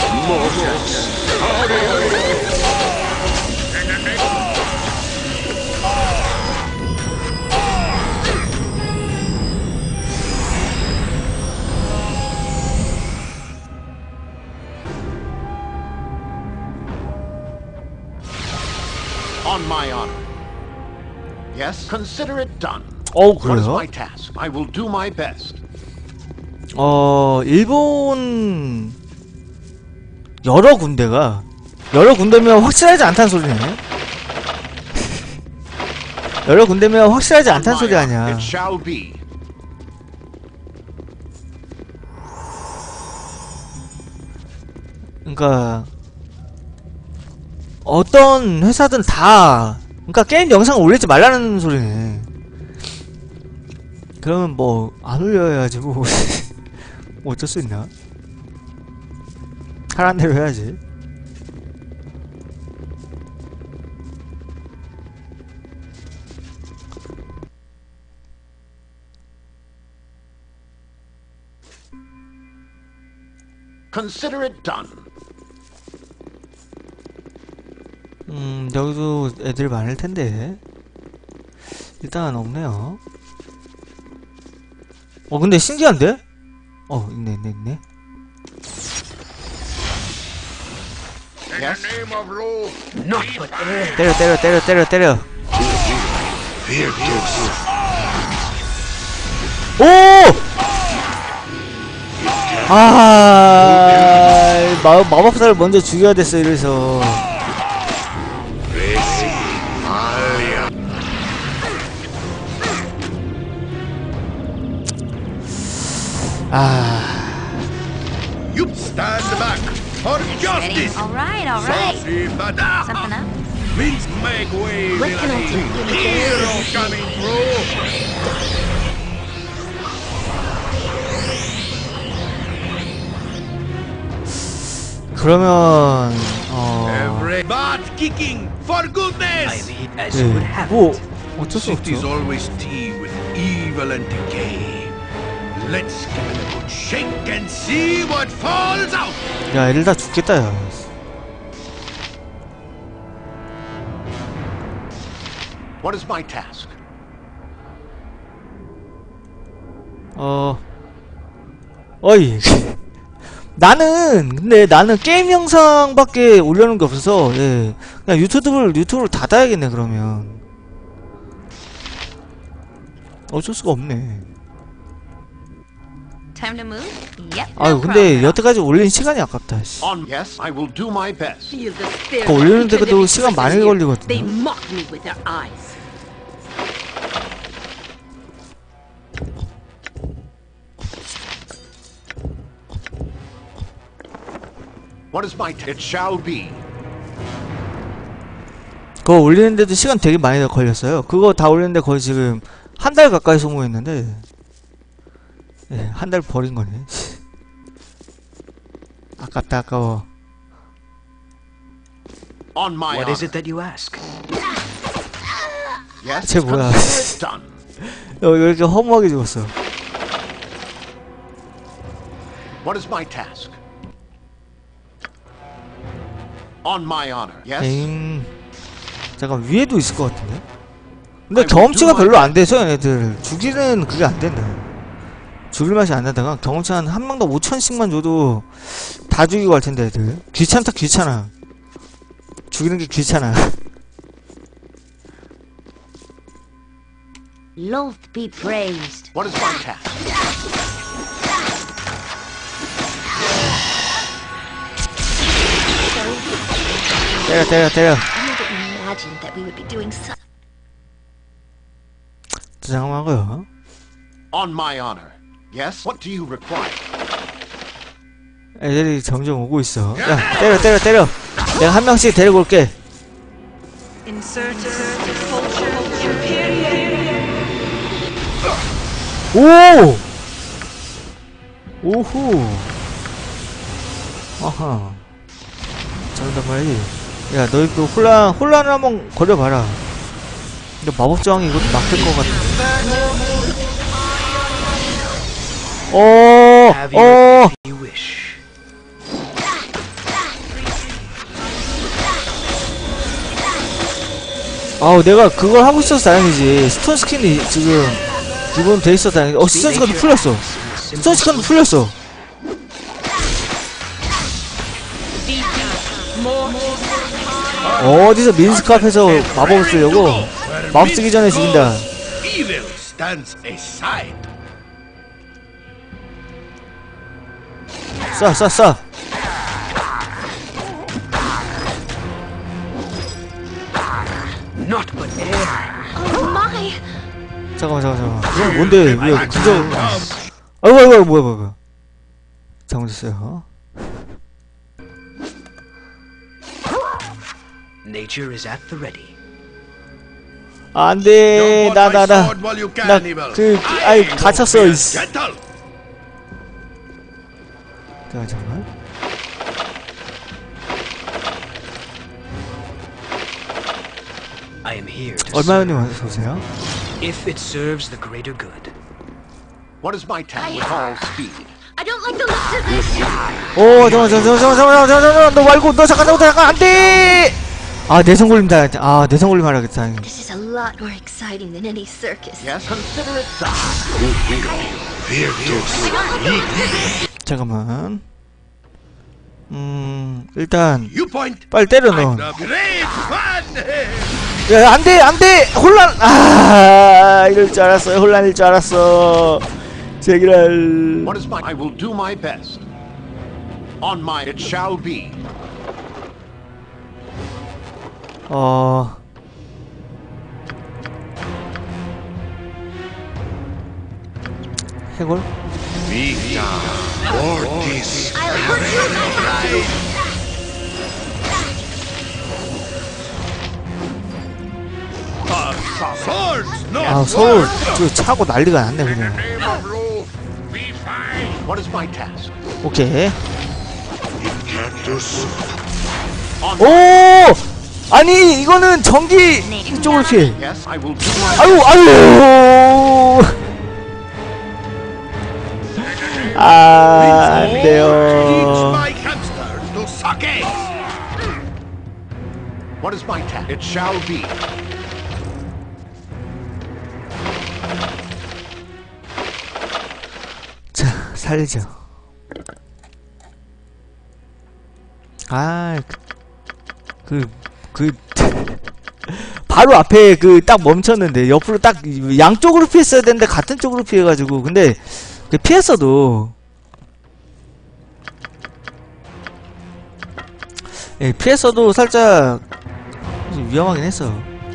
On my honor. Yes, consider it done. 그래요? What is my task? I will do my best. 일본 여러 군데면 확실하지 않다는 소리네. 여러 군데면 확실하지 않다는 소리 아니야. It shall be. 그러니까 어떤 회사든 다, 그러니까 게임 영상 올리지 말라는 소리네. 그러면 뭐 안 올려야지 뭐. 뭐 어쩔 수 있나? 하라는 대로 해야지. Consider it done. 여기도 애들 많을 텐데. 일단 없네요. 근데 신기한데? 있네. In the name of law, Not but air. 때려. Virtus. 오! 마법사를 먼저 죽여야 됐어, 이래서. Alia. You stand back for Ready? justice. All right, all right. Saucy fada. Something up? Mince make way, What can I villainy. do? Hero coming through. 그러면, Every butt kicking for I goodness. mean, as you would have 뭐, it. 어쩔 수 Cities 없죠. always teem with evil and decay. Let's give it a good shake and see what falls out. 야, 애들 다 죽겠다, 야. What is my task? 어이. 근데 나는 게임 영상밖에 올려놓은 게 없어서, 예. 그냥 유튜브를 닫아야겠네, 그러면. 어쩔 수가 없네. Time to move? Yep. 아유, no 근데 problem. 여태까지 올린 시간이 아깝다, 씨. On yes, I will do my best. Feel the spirit 그거 of 올리는데도 each and every 시간 많이 person here. 걸리거든요. They mock me with their eyes. What is my It shall be. 그거 올리는데도 시간 되게 많이 걸렸어요. 그거 다 올리는데 거의 지금 한 달 가까이 소모했는데, 예, 한 달 버린 거네. 아깝다, 아까워. On my What is honor. it that you ask? Yes, 쟤 뭐야. consider it done. 왜 이렇게 허무하게 죽었어? What is my task? On my honor. Yes. 잠깐, 위에도 있을 것 같은데? 근데 경험치가 별로 안 돼서 얘네들 죽이는 그게 안 된다. 죽일 맛이 안 나다가 경험치 한 명당 5천씩만 줘도 다 죽이고 할 텐데 애들. 귀찮아. 죽이는 게 귀찮아. Loath be praised. What is my task? 때려. I never imagined that we would be doing so. 잠깐만요. On my honor. Yes. What do you require? 애들이 점점 오고 있어. 야, 때려. 내가 한 명씩 데리고 올게. 오! 오호. 아하. 저런단 말이지. 야, 너희도 혼란을 한번 걸려봐라. 근데 마법저항이 이것도 막힐 것 같은데. Have you if you wish. 아우, 내가 그걸 하고 있어서 다행이지. 스톤 스킨이 지금 기본 돼 있어 다행이지. 스톤 스킨도 풀렸어. 스톤 스킨도 풀렸어. 어디서 민스크 앞에서 마법을 쓰려고? 마법 쓰기 전에 죽인다. Evil stands aside. 쏴. Not but air. Oh my! 잠깐만. 그건 뭔데? 왜 근접? Come. 아이고, 뭐야. 잘못했어요. Nature is at the ready. 안 돼. Don't want my sword while you can, evil. 아이, 갇혔어, be 이씨. gentle. 잠깐만. I am here to 얼마만에 serve. 오세요? If it serves the greater good. What is my task? With all speed. I don't like the looks of this. 오 잠깐만 너 말고 너 잠깐 안돼. 아 내성 걸린다. 아 내성 걸리면 말하겠다. This is a lot more exciting than any circus. Yes, consider it done. 잠깐만. 일단 You point. 빨리 때려 너. The great one. 야 안돼 혼란. 아 이럴 줄 알았어요. 혼란일 줄 알았어. 제기랄. What is mine? I will do my best. On my it shall be. 해골? Vita Mortis. I'll hurt you if I have to. Swords, not 아 서울 그 차고 난리가 났네 그냥. name of Lord. Be fine. What is my task? 오케이. Cactus. 오! 아니 이거는 전기 이쪽으로 피해. Yes, I will do my 아유 아 Teach 안돼요. my hamsters to suck eggs. What is my task? It shall be. 자 살리죠. 아 바로 앞에 그 딱 멈췄는데 옆으로 딱 양쪽으로 피했어야 되는데 같은 쪽으로 피해가지고 근데 그 피했어도 예 피했어도 살짝 위험하긴 했어.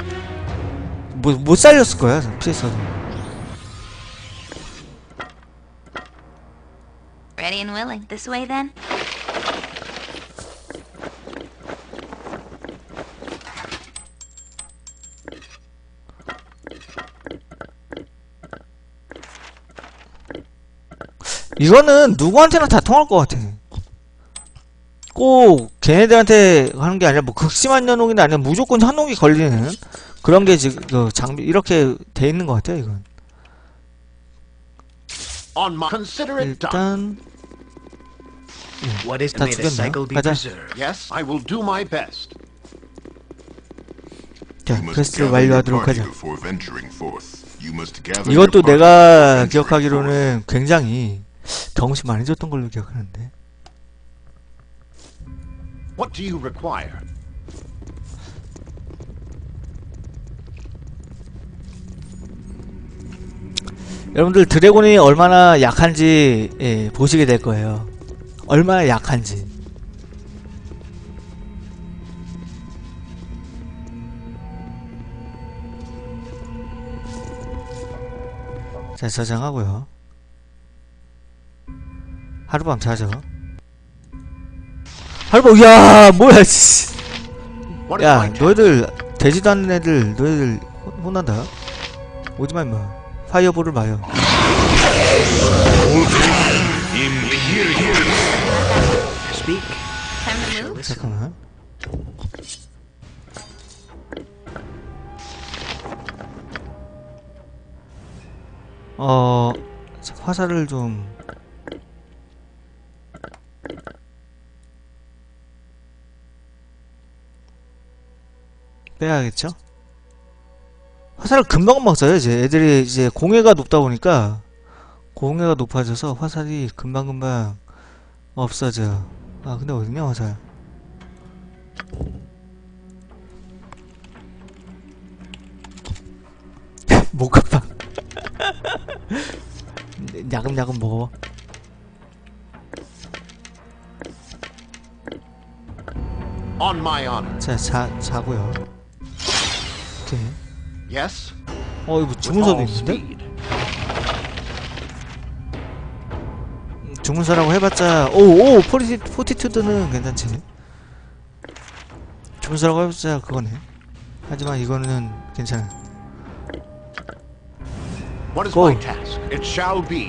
못 살렸을 거야 피했어도. Ready and willing. This way then. 이거는 누구한테나 다 통할 것 같아. 꼭 걔네들한테 하는 게 아니라 뭐 극심한 연옥이나 아니면 무조건 현옥이 걸리는 그런 게 지금 그 장비 이렇게 돼 있는 것 같아요. 이건 On my consider it done. 일단 What is 다 may the 죽였나? cycle be 가자. preserved. Yes, I will do my best. 자 퀘스트를 완료하도록 하자. 이것도 이것도 내가 기억하기로는 굉장히 경험치 많이 줬던 걸로 기억하는데. What do you require? 여러분들 드래곤이 얼마나 약한지 예, 보시게 될 거예요. 얼마나 약한지. 자 저장하고요. 하룻밤 자죠. 하룻밤 야 뭐야 씨. What is 야 my task? 너희들 되지도 않는 애들 너희들 혼난다. 오지마 임마. 파이어볼을 봐요. Speak. Time to move. Listen. 잠깐만. 화살을 좀 빼야겠죠? 화살을 금방금방 써요. 이제 애들이 이제 공해가 높다 보니까 공해가 높아져서 화살이 금방금방 없어져. 아 근데 어딨냐 화살. 목각방. 야금야금 먹어. On my honor. 자 자고요. 오케이. Yes. 이거 With 주문서도 all 있는데? speed. 주문서라고 해봤자 오 포티튜드는 괜찮지. 주문서라고 해봤자 그거네. 하지만 이거는 괜찮아. What is Go. my task? It shall be.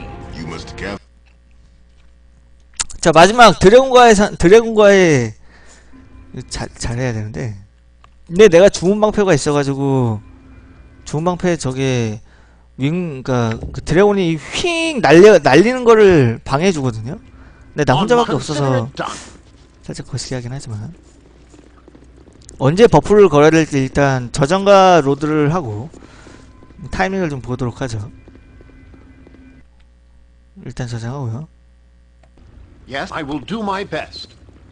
자 마지막 드래곤과의 잘해야 되는데 근데 내가 주문방패가 있어가지고 주문방패 저게 그니까 그 드래곤이 휙 날리는 거를 방해해주거든요. 근데 나 On 혼자밖에 my 없어서 consider it done. 살짝 거시기 하긴 하지만, 언제 버프를 걸어야 될지 일단 저장과 로드를 하고 타이밍을 좀 보도록 하죠. 일단 저장하고요. Yes, I will do my best.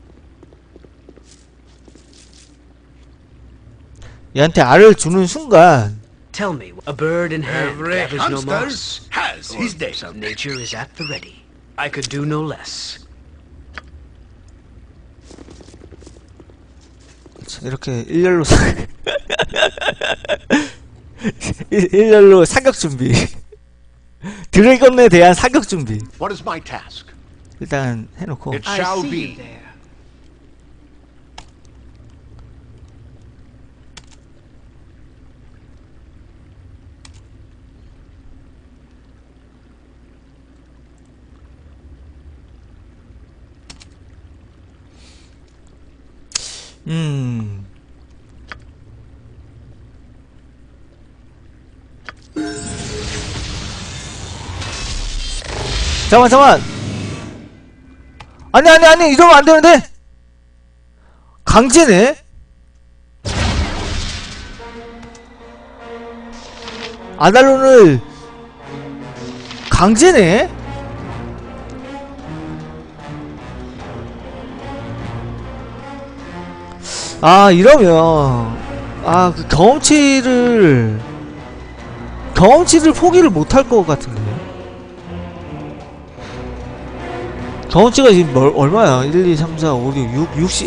얘한테 알을 주는 순간 Tell me, a bird in hand Every gathers no hamster moss. has his day. So nature is at the ready. I could do no less. 이렇게 일렬로 일렬로 사격 준비. 드래곤에 대한 사격 준비 What is my task? 일단 해놓고, It I shall see be. you there. 잠깐만. 아니 이러면 안 되는데. 강제네. 아달론을 강제네. 아, 이러면 그 경험치를 포기를 못할 것 같은데. 경험치가 지금 얼마야? 1, 2, 3, 4, 5, 6, 60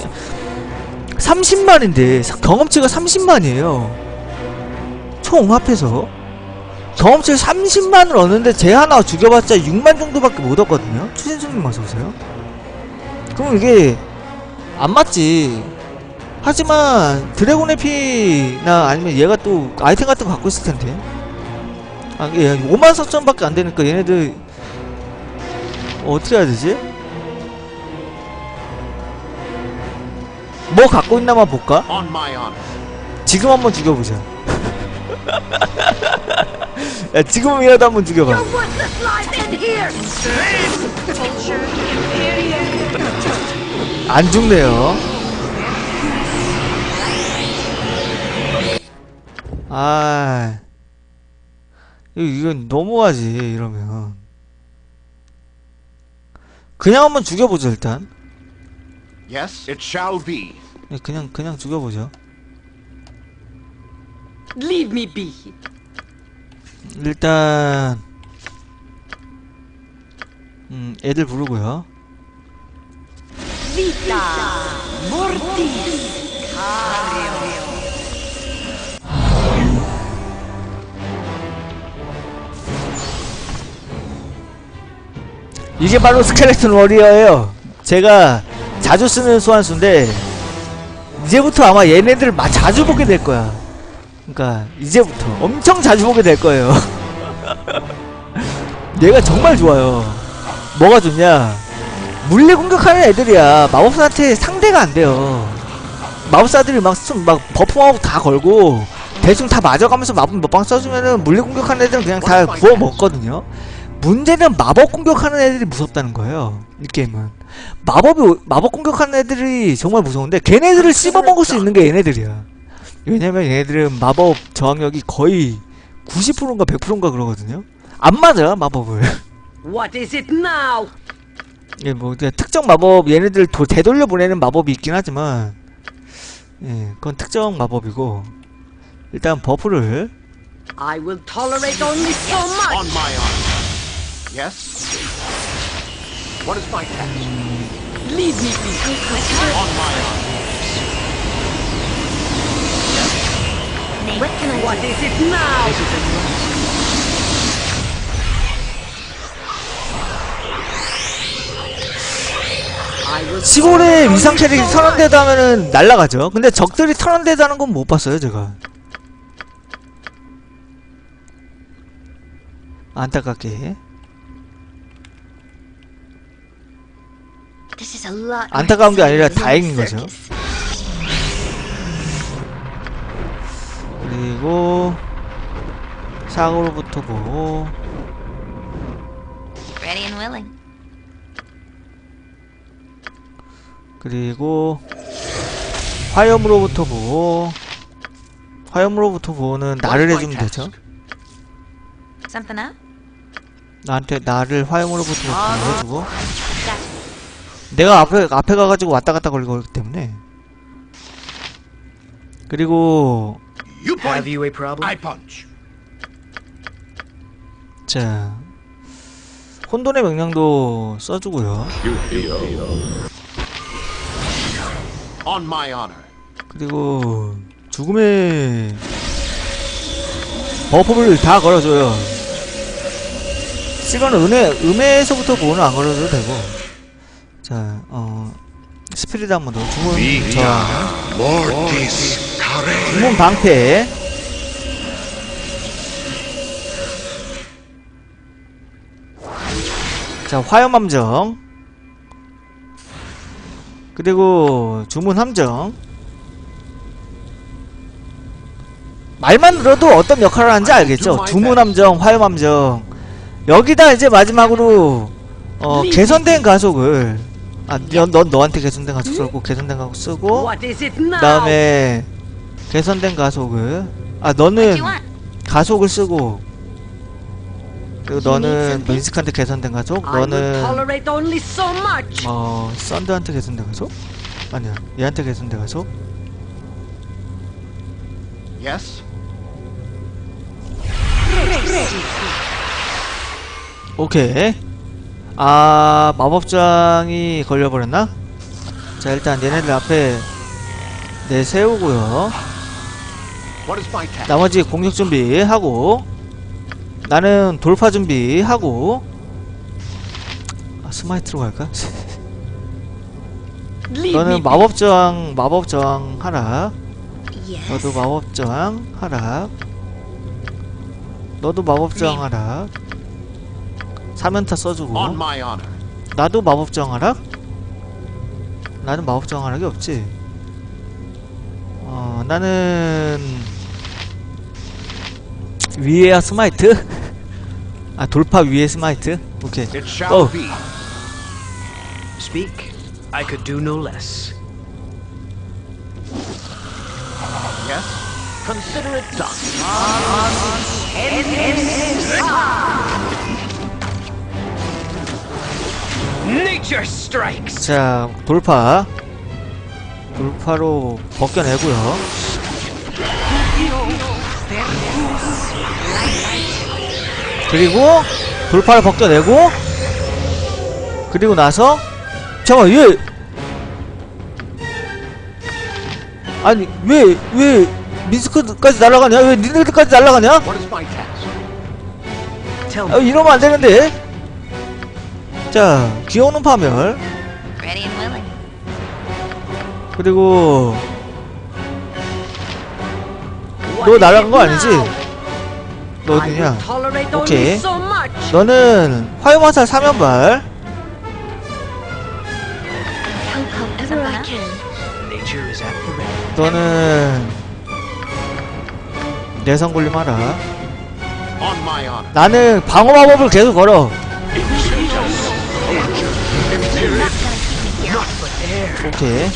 30만인데 경험치가 30만이에요 총 합해서. 경험치를 30만을 얻는데 쟤 하나 죽여봤자 6만 정도밖에 못 얻거든요. 추신수님 어서오세요. 그럼 이게 안 맞지. 하지만 드래곤의 피나 아니면 얘가 또 아이템 같은 거 갖고 있을 텐데. 얘 54,000밖에 안 되니까 얘네들 어떻게 해야 되지? 뭐 갖고 있나만 볼까? On my honor. 지금 한번 죽여보자. 야, 지금이라도 한번 죽여봐. Worthless lies end here! 안 죽네요. 이건 너무하지. 이러면 그냥 한번 죽여보죠. 일단 Yes, it shall be. 그냥 죽여보죠. Leave me be. 일단 애들 부르고요. Vita Mortis Cario. 이게 바로 스켈레톤 워리어예요. 제가 자주 쓰는 소환수인데 이제부터 아마 얘네들을 자주 보게 될 거야. 그러니까 이제부터 엄청 자주 보게 될 거예요. 얘가 정말 좋아요. 뭐가 좋냐? 물리 공격하는 애들이야. 마법사한테 상대가 안 돼요. 마법사들이 막 버프 마법 다 걸고 대충 다 맞아가면서 마법 몇 방 써주면은 물리 공격하는 애들은 그냥 다 구워 먹거든요. 문제는 마법 공격하는 애들이 무섭다는 거예요. 이 게임은 마법 공격하는 애들이 정말 무서운데 걔네들을 씹어먹을 수 있는 게 얘네들이야. 왜냐면 얘네들은 마법 저항력이 거의 90%인가 100%인가 그러거든요. 안 맞아 마법을. What is it now? 예, 뭐 그냥 특정 마법 얘네들 되돌려 보내는 마법이 있긴 하지만, 예, 그건 특정 마법이고. 일단 버프를 I will tolerate only so much. On my honor. Yes. What is my task? Leave me be. On my honor. What can I What do? is it now? I will 시골에 위상 캐릭이 턴원데드 하면은 날라가죠. 근데 적들이 턴원데드 하는 건 못 봤어요 제가. 안타깝게. This is a lot. 안타까운 게 아니라 more 다행인 exciting 거죠. than the circus. 그리고 사고로부터 보호. Ready and willing. 그리고 화염으로부터 보호. 화염으로부터 보호는 나를 해주면 되죠. Something up? 나한테 나를 화염으로부터 보호해주고. 내가 앞에 가가지고 왔다 갔다 걸리기 때문에. 그리고 You Have point, you a problem? I punch. 자 혼돈의 명령도 써주고요. On my honor. 그리고 죽음의 버프를 다 걸어줘요. 시간은 음해에서부터 보호는 안 걸어줘도 되고. 자 스피릿 한번 더. 죽음 저항, Mortis Care. 죽음 방패. 자 화염 함정. 그리고 주문 함정. 말만 들어도 어떤 역할을 하는지 알겠죠? 주문 함정, 화염 함정. 여기다 이제 마지막으로 개선된 가속을 넌 너한테 개선된 가속 쓰고 개선된 가속 쓰고 What is it now? 그다음에 개선된 가속을 What 너는 you want? 가속을 쓰고 그리고 너는 민스한테 개선된 가속 I will 너는 tolerate only so much. 썬드한테 개선된 가속? 아니야 얘한테 개선된 가속. Yes? 오케이. 마법장이 걸려버렸나? 자 일단 얘네들 앞에 내세우고요. What is my task? 나머지 공격 준비하고 나는 돌파 준비하고 스마이트로 갈까? Leave 너는 me be. 마법저항 하라. Yes. 너도 마법저항 하라. 너도 마법저항 하라. 사면타 써주고. On my honor. 나도 마법저항 하라? 나는 마법저항 하락이 없지. 나는 위에야 스마이트? 돌파 위에 스마이트? 오케이. It shall be. Speak. I could do no less. Yes? Consider it done. Nature strikes. 자 돌파로 벗겨내고요. 그리고 돌파를 벗겨내고 그리고 나서 잠깐만 얘 아니 왜 민스크까지 날아가냐? 왜 니네들까지 날아가냐? What is my task? Tell me. 이러면 안 되는데. 자 기어오는 파멸. Ready and willing. 그리고 What 너 is 날아간 it 거 아니지? now? 너 I 어디냐? will tolerate 오케이. only so much. 너는 화염화살 3연발. Help however I can. Nature is at the ready. 너는 내성 굴림하라. On my honor. 나는 방어 마법을 계속 걸어. 오케이.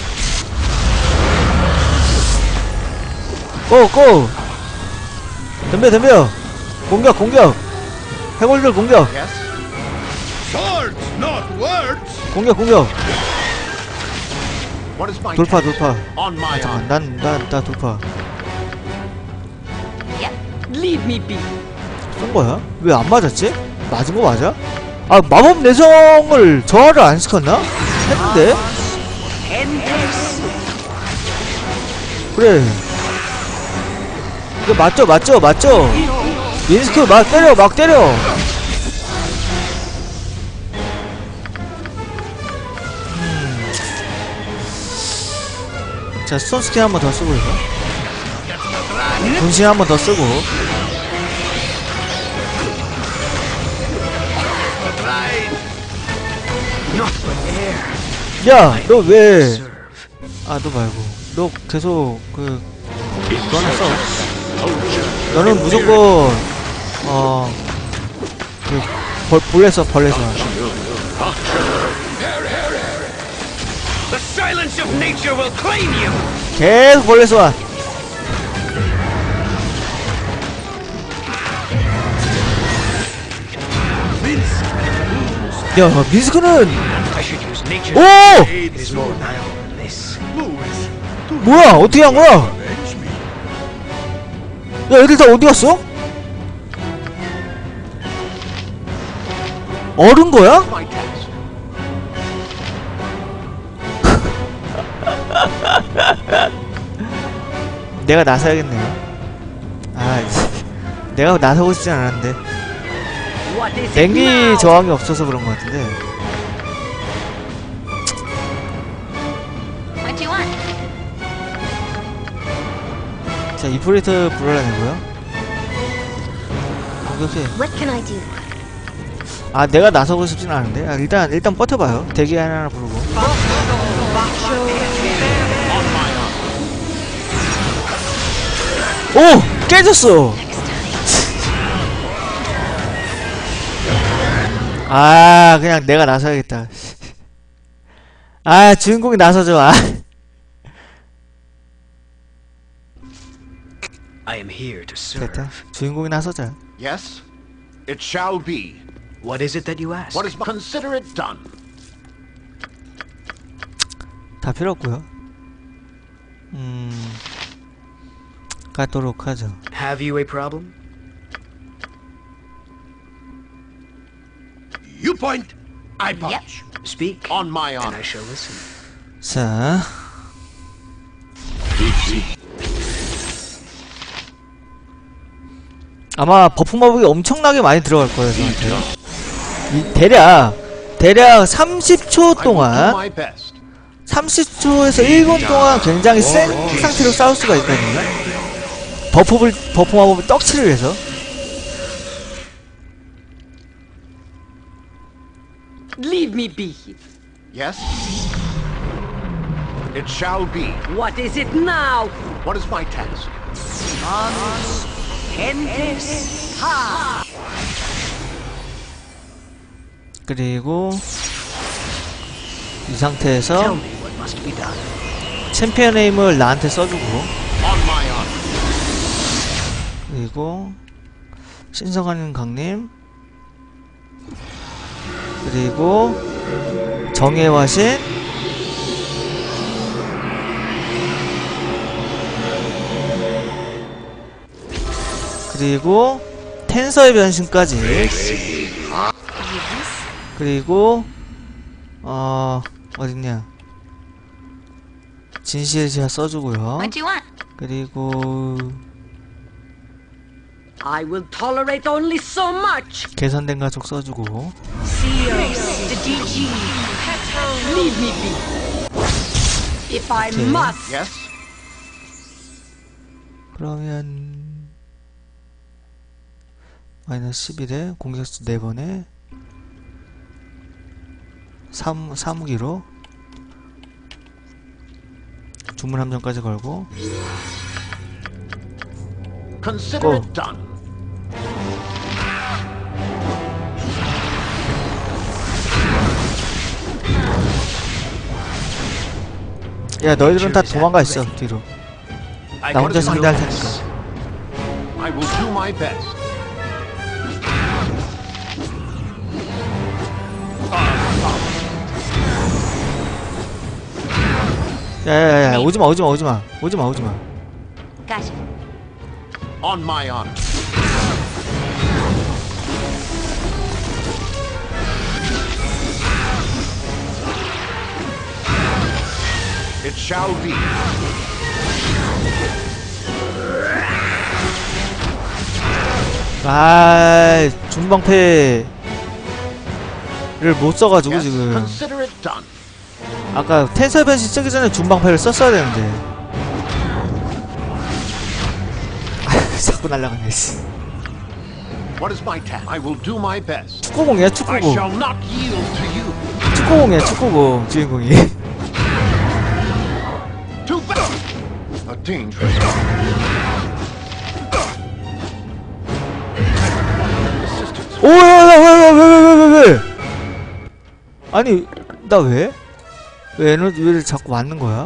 고! 덤벼! 공격! 해골들 공격! Yes? Swords, not words. 공격! What is my 돌파! task? On my honor. 잠깐, 나 돌파. Leave me be. 쏜 거야? 왜 안 맞았지? 맞은 거 맞아? 마법 내성을 저하를 안 시켰나? 했는데? 그래. 이거 맞죠? 민스크 막 때려! 자, 스톤 스킨 한 번 더 쓰고, 이거. 분신 한 번 더 쓰고. 야, 너 왜? Serve. 너 말고. 너 계속 그거 하나 써. 너는 무조건 벌레서 The silence of nature will claim you. 계속 벌레서 와. 야, 민스크는 I should use nature. 오! It is more vile than this. 뭐야? 어떻게 한 거야? 야, 애들 다 어디 갔어? 얼은 거야? My task. 내가 나서야겠네요. 아, 내가 나서고 싶진 않았는데 What is it 냉기 now? 저항이 없어서 그런 것 같은데. What do you want? 자, 이프리트 불러내고요. 공격해. What can I do? 아, 내가 나서고 싶진 않은데. 아, 일단 버텨봐요. 대기 하나 부르고. 오! 깨졌어! 아, 그냥 내가 나서야겠다. 아, 주인공이 나서줘. 아. I am here to serve. 됐다. 주인공이 나서자. Yes, it shall be. What is it that you ask? What is consider it done? 다 필요 없고요. 가도록 하죠. Have you a problem? You point, I punch. Speak, On my and honor. I shall listen. 자, 아마 버프 마법이 엄청나게 많이 들어갈 거예요, 저한테. 대략 30초 I will do 동안, my best. 30초에서 1분 동안 굉장히 센 상태로 싸울 수가 있거든요. 버프 마법을 떡칠을 해서. Leave me be. Yes, it shall be. What is it now? What is my task? Endless. Ha! 그리고 이 Tell 상태에서 me what must be done. 챔피언의 힘을 나한테 써주고, On my honor. 그리고 신성한 강림, 그리고 정의의 화신, 그리고 텐서의 변신까지, 그리고 어딨냐, 진시의 지하 써주고요. What do you want? 그리고 I will tolerate only so much. 개선된 가족 써주고, Leave me be. If I Okay. must. Yes, 그러면 마이너스 11에 공격수 4번에 사무기로 주문 함정까지 걸고, consider Go. it done. 야, 너희들은 다 도망가 있어 뒤로. I 나 can 혼자 do no 상대할 less. 테니까. I will do my best. 야야야, 오지마. Gotcha. On my honor. It shall be. 아, 중방패를 못 써가지고 Yes, 지금. consider it done. 아까 텐서 변신 쓰기 전에 중방패를 썼어야 되는데. 아, 자꾸 날라가네. 씨. What is my task? I will do my best. 축구공이야, I 축구공. shall not yield to you. 축구공이야, 축구공 주인공이. To battle. A dangerous. 왜? 아니 나 왜? 왜 에너지를 자꾸 맞는 거야?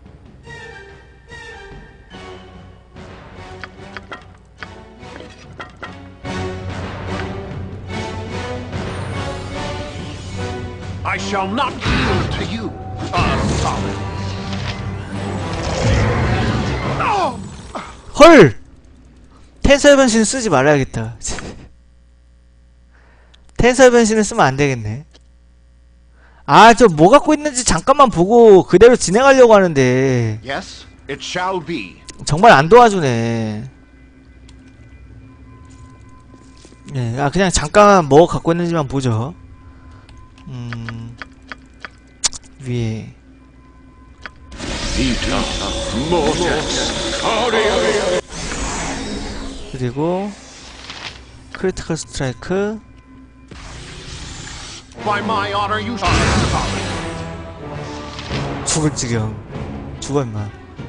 I shall not yield to you. Solid. 헐! 텐서 변신 쓰지 말아야겠다. 텐서 변신을 쓰면 안 되겠네. 아, 저 뭐 갖고 있는지 잠깐만 보고 그대로 진행하려고 하는데 Yes, it shall be. 정말 안 도와주네. 네, 아 그냥 잠깐 뭐 갖고 있는지만 보죠. 위에 그리고 크리티컬 스트라이크. By my honor, you shall. 죽을 지경. 죽어 임마.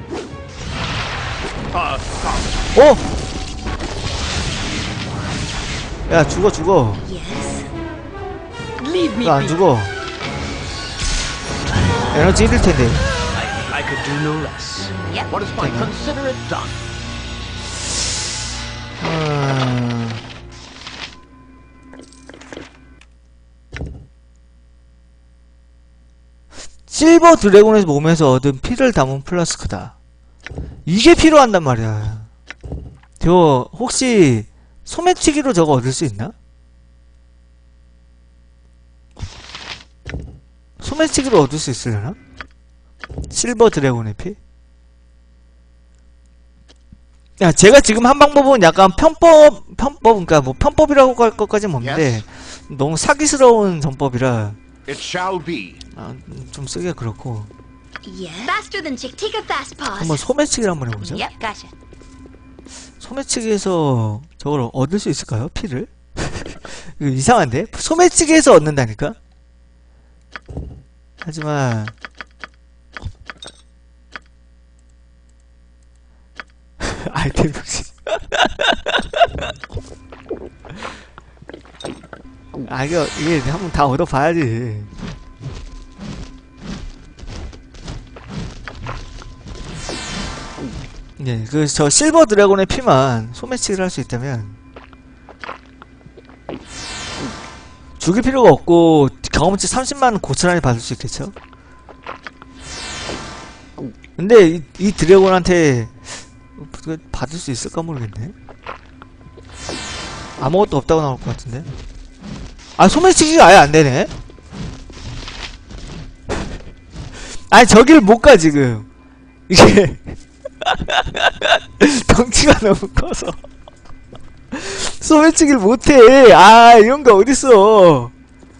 Solid. 어? 야 죽어. Yes. Leave me 너 안 be. 죽어. 에너지 1일 텐데. I could do no less. Yep. What is my consider it done? 실버 드래곤의 몸에서 얻은 피를 담은 플라스크다. 이게 필요한단 말이야. 저 혹시 소매치기로 저거 얻을 수 있나? 소매치기로 얻을 수 있으려나? 실버 드래곤의 피? 야, 제가 지금 한 방법은 약간 그러니까 뭐 편법이라고 할 것까지는 없는데 Yes. 너무 사기스러운 전법이라 It shall be. 좀 쓰기가 그렇고 Yes. Faster than Chick. Take a fast pause. 한번 소매치기를 한번 해보죠. Yep. Gotcha. 소매치기에서 저걸 얻을 수 있을까요? 피를? 이거 이상한데? 소매치기에서 얻는다니까? 하지만 아이템 역시 아 이게 한번 다 얻어봐야지. 네, 그 저 실버 드래곤의 피만 소매치기를 할 수 있다면 죽일 필요가 없고 경험치 30만 고스란히 받을 수 있겠죠? 근데 이 드래곤한테 받을 수 있을까 모르겠네. 아무것도 없다고 나올 것 같은데. 아, 소매치기가 아예 안 되네. 아니 저길 못 가 지금. 이게 덩치가 너무 커서 소매치기를 못해. 아, 이런 거 어딨어.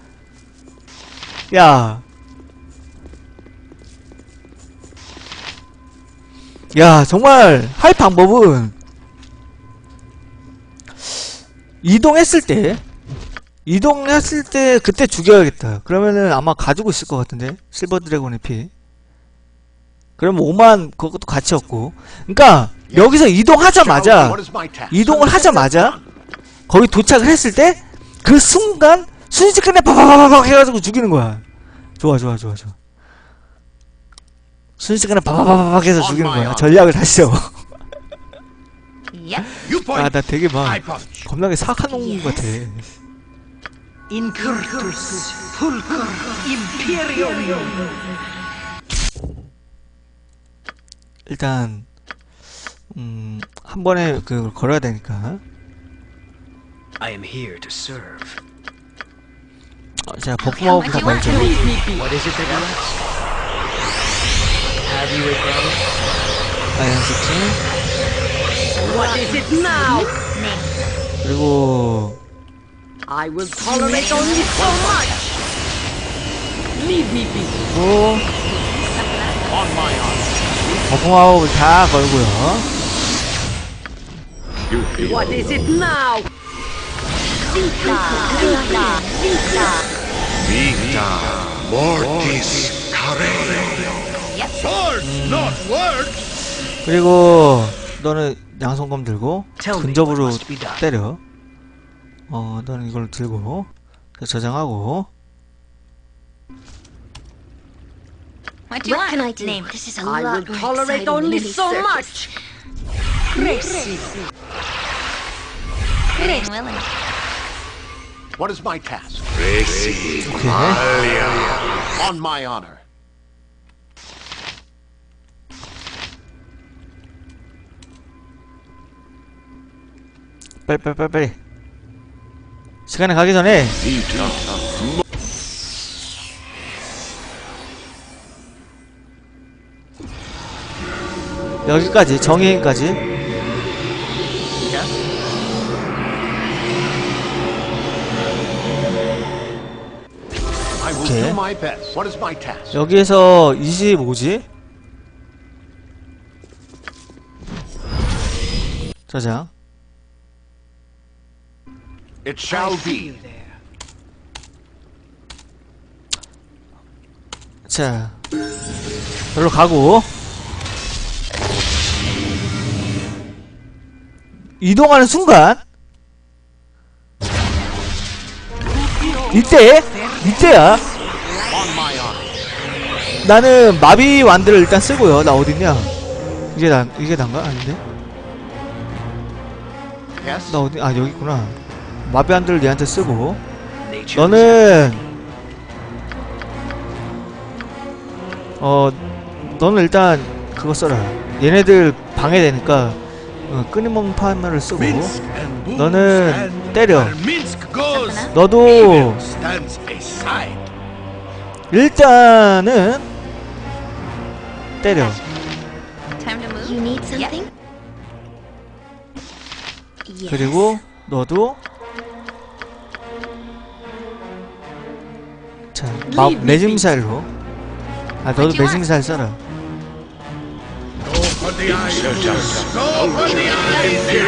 야, 정말 할 방법은 이동했을 때 그때 죽여야겠다. 그러면은 아마 가지고 있을 것 같은데, 실버 드래곤의 피. 그러면 5만 그것도 같이 없고. 그러니까 여기서 이동하자마자 이동을 하자마자 거기 도착을 했을 때 그 순간 순식간에 바바바바박 해가지고 죽이는 거야. 좋아. 순식간에 바바바박 해서 죽이는 거야. 전략을 다시 세워. Yep. You point. 아, 나 되게 막 I punch. 겁나게 사악한 놈 같아. Incurtus Fulcrum Imperium. 일단 한 번에 그걸 걸어야 되니까. I am here to serve. 제가 버프마우부터 What 먼저. you want? Leave me be. What is it that you ask? Have you a problem? 아이언 스팅. What is it now? Name. 그리고 I will tolerate only so much. Leave me be. 또 On my honor. 버프마우를 다 걸고요. What is it now? Vita mortis careo. Yep. Not words. 그리고 너는 양손검 들고 Tell me what 근접으로 must be done. 때려. 너는 이걸 들고 저장하고. What do you What want? can I do? Name. This is a I lot will more tolerate exciting only than any so circus. much. Crazy. Ready and willing. What is my task? 오케이. On my honor. 빨리. 시간이 가기 전에. 여기까지, 정의까지. Yes? I will Okay. do my best. What is my task? 여기에서 25지? 저장. It shall be. 자, 여기로 가고. 이동하는 순간 이때야. On my honor. 나는 마비 완드를 일단 쓰고요. 나 어딨냐? 이게 난가? 아닌데? Yes? 나 어디? 아, 여기 있구나. 마비 완드를 얘한테 쓰고. 너는 너는 일단 그거 써라. 얘네들 방해되니까 끊임없는 파멸을 쓰고. Minsk and Boo 너는 stand 때려. while Minsk goes. 너도 Kiev stands aside. 일단은 때려. Time to move. You need something? Yes. 그리고 너도 자, 매직 미사일로. 아, 너도 매직 미사일 써라. Go for the eyes. Go for the eyes.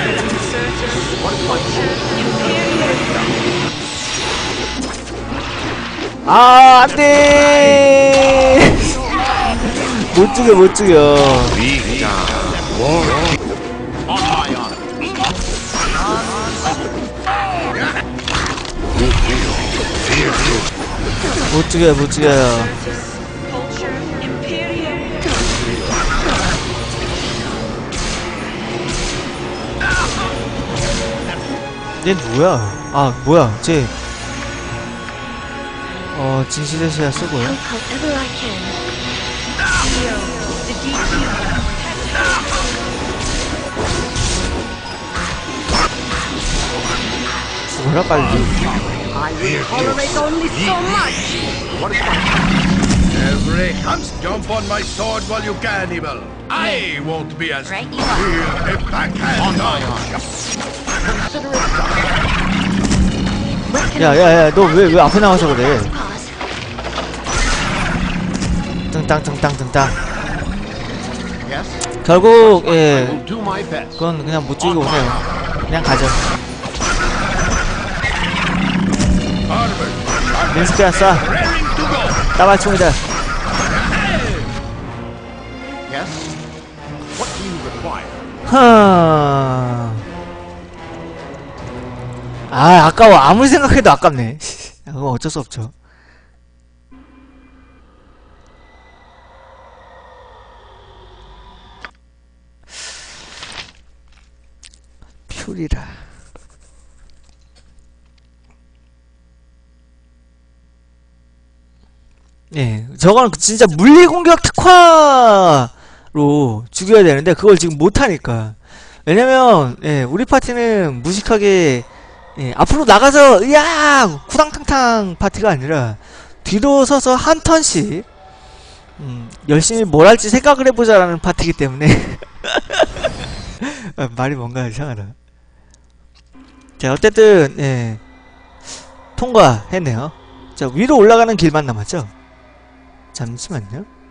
아, 안돼. 못 죽여. On my honor. 못 죽여요. 얘 뭐야? 아, 뭐야? 쟤 진시대시야 쓰고요. However I can. 죽어라 빨리. I will tolerate only so much. Every hunt, jump on my sword while you can, Evil. I won't be as Right, you are. here if I can. On my honor. Consider it done. 야야야, 너 왜 앞에 나와서 그래? Pause. 등땅. Yes? 결국 I 예, will do my best. 그건 그냥 못 죽이고 오세요. 그냥 가죠. Armored, 민스키야 쏴. raring to go. 따발총이다. Yes? What do you require? 아까워. 아무리 생각해도 아깝네. 그건 어쩔 수 없죠. 퓨리라. 예, 저거는 진짜 물리공격 특화로 죽여야 되는데 그걸 지금 못하니까. 왜냐면 우리 파티는 무식하게 앞으로 나가서 으야 구당탕탕 파티가 아니라 뒤로 서서 한 턴씩 열심히 뭘 할지 생각을 해보자라는 파티이기 때문에 말이 뭔가 이상하다. 자, 어쨌든 통과했네요. 자, 위로 올라가는 길만 남았죠? 잠시만요.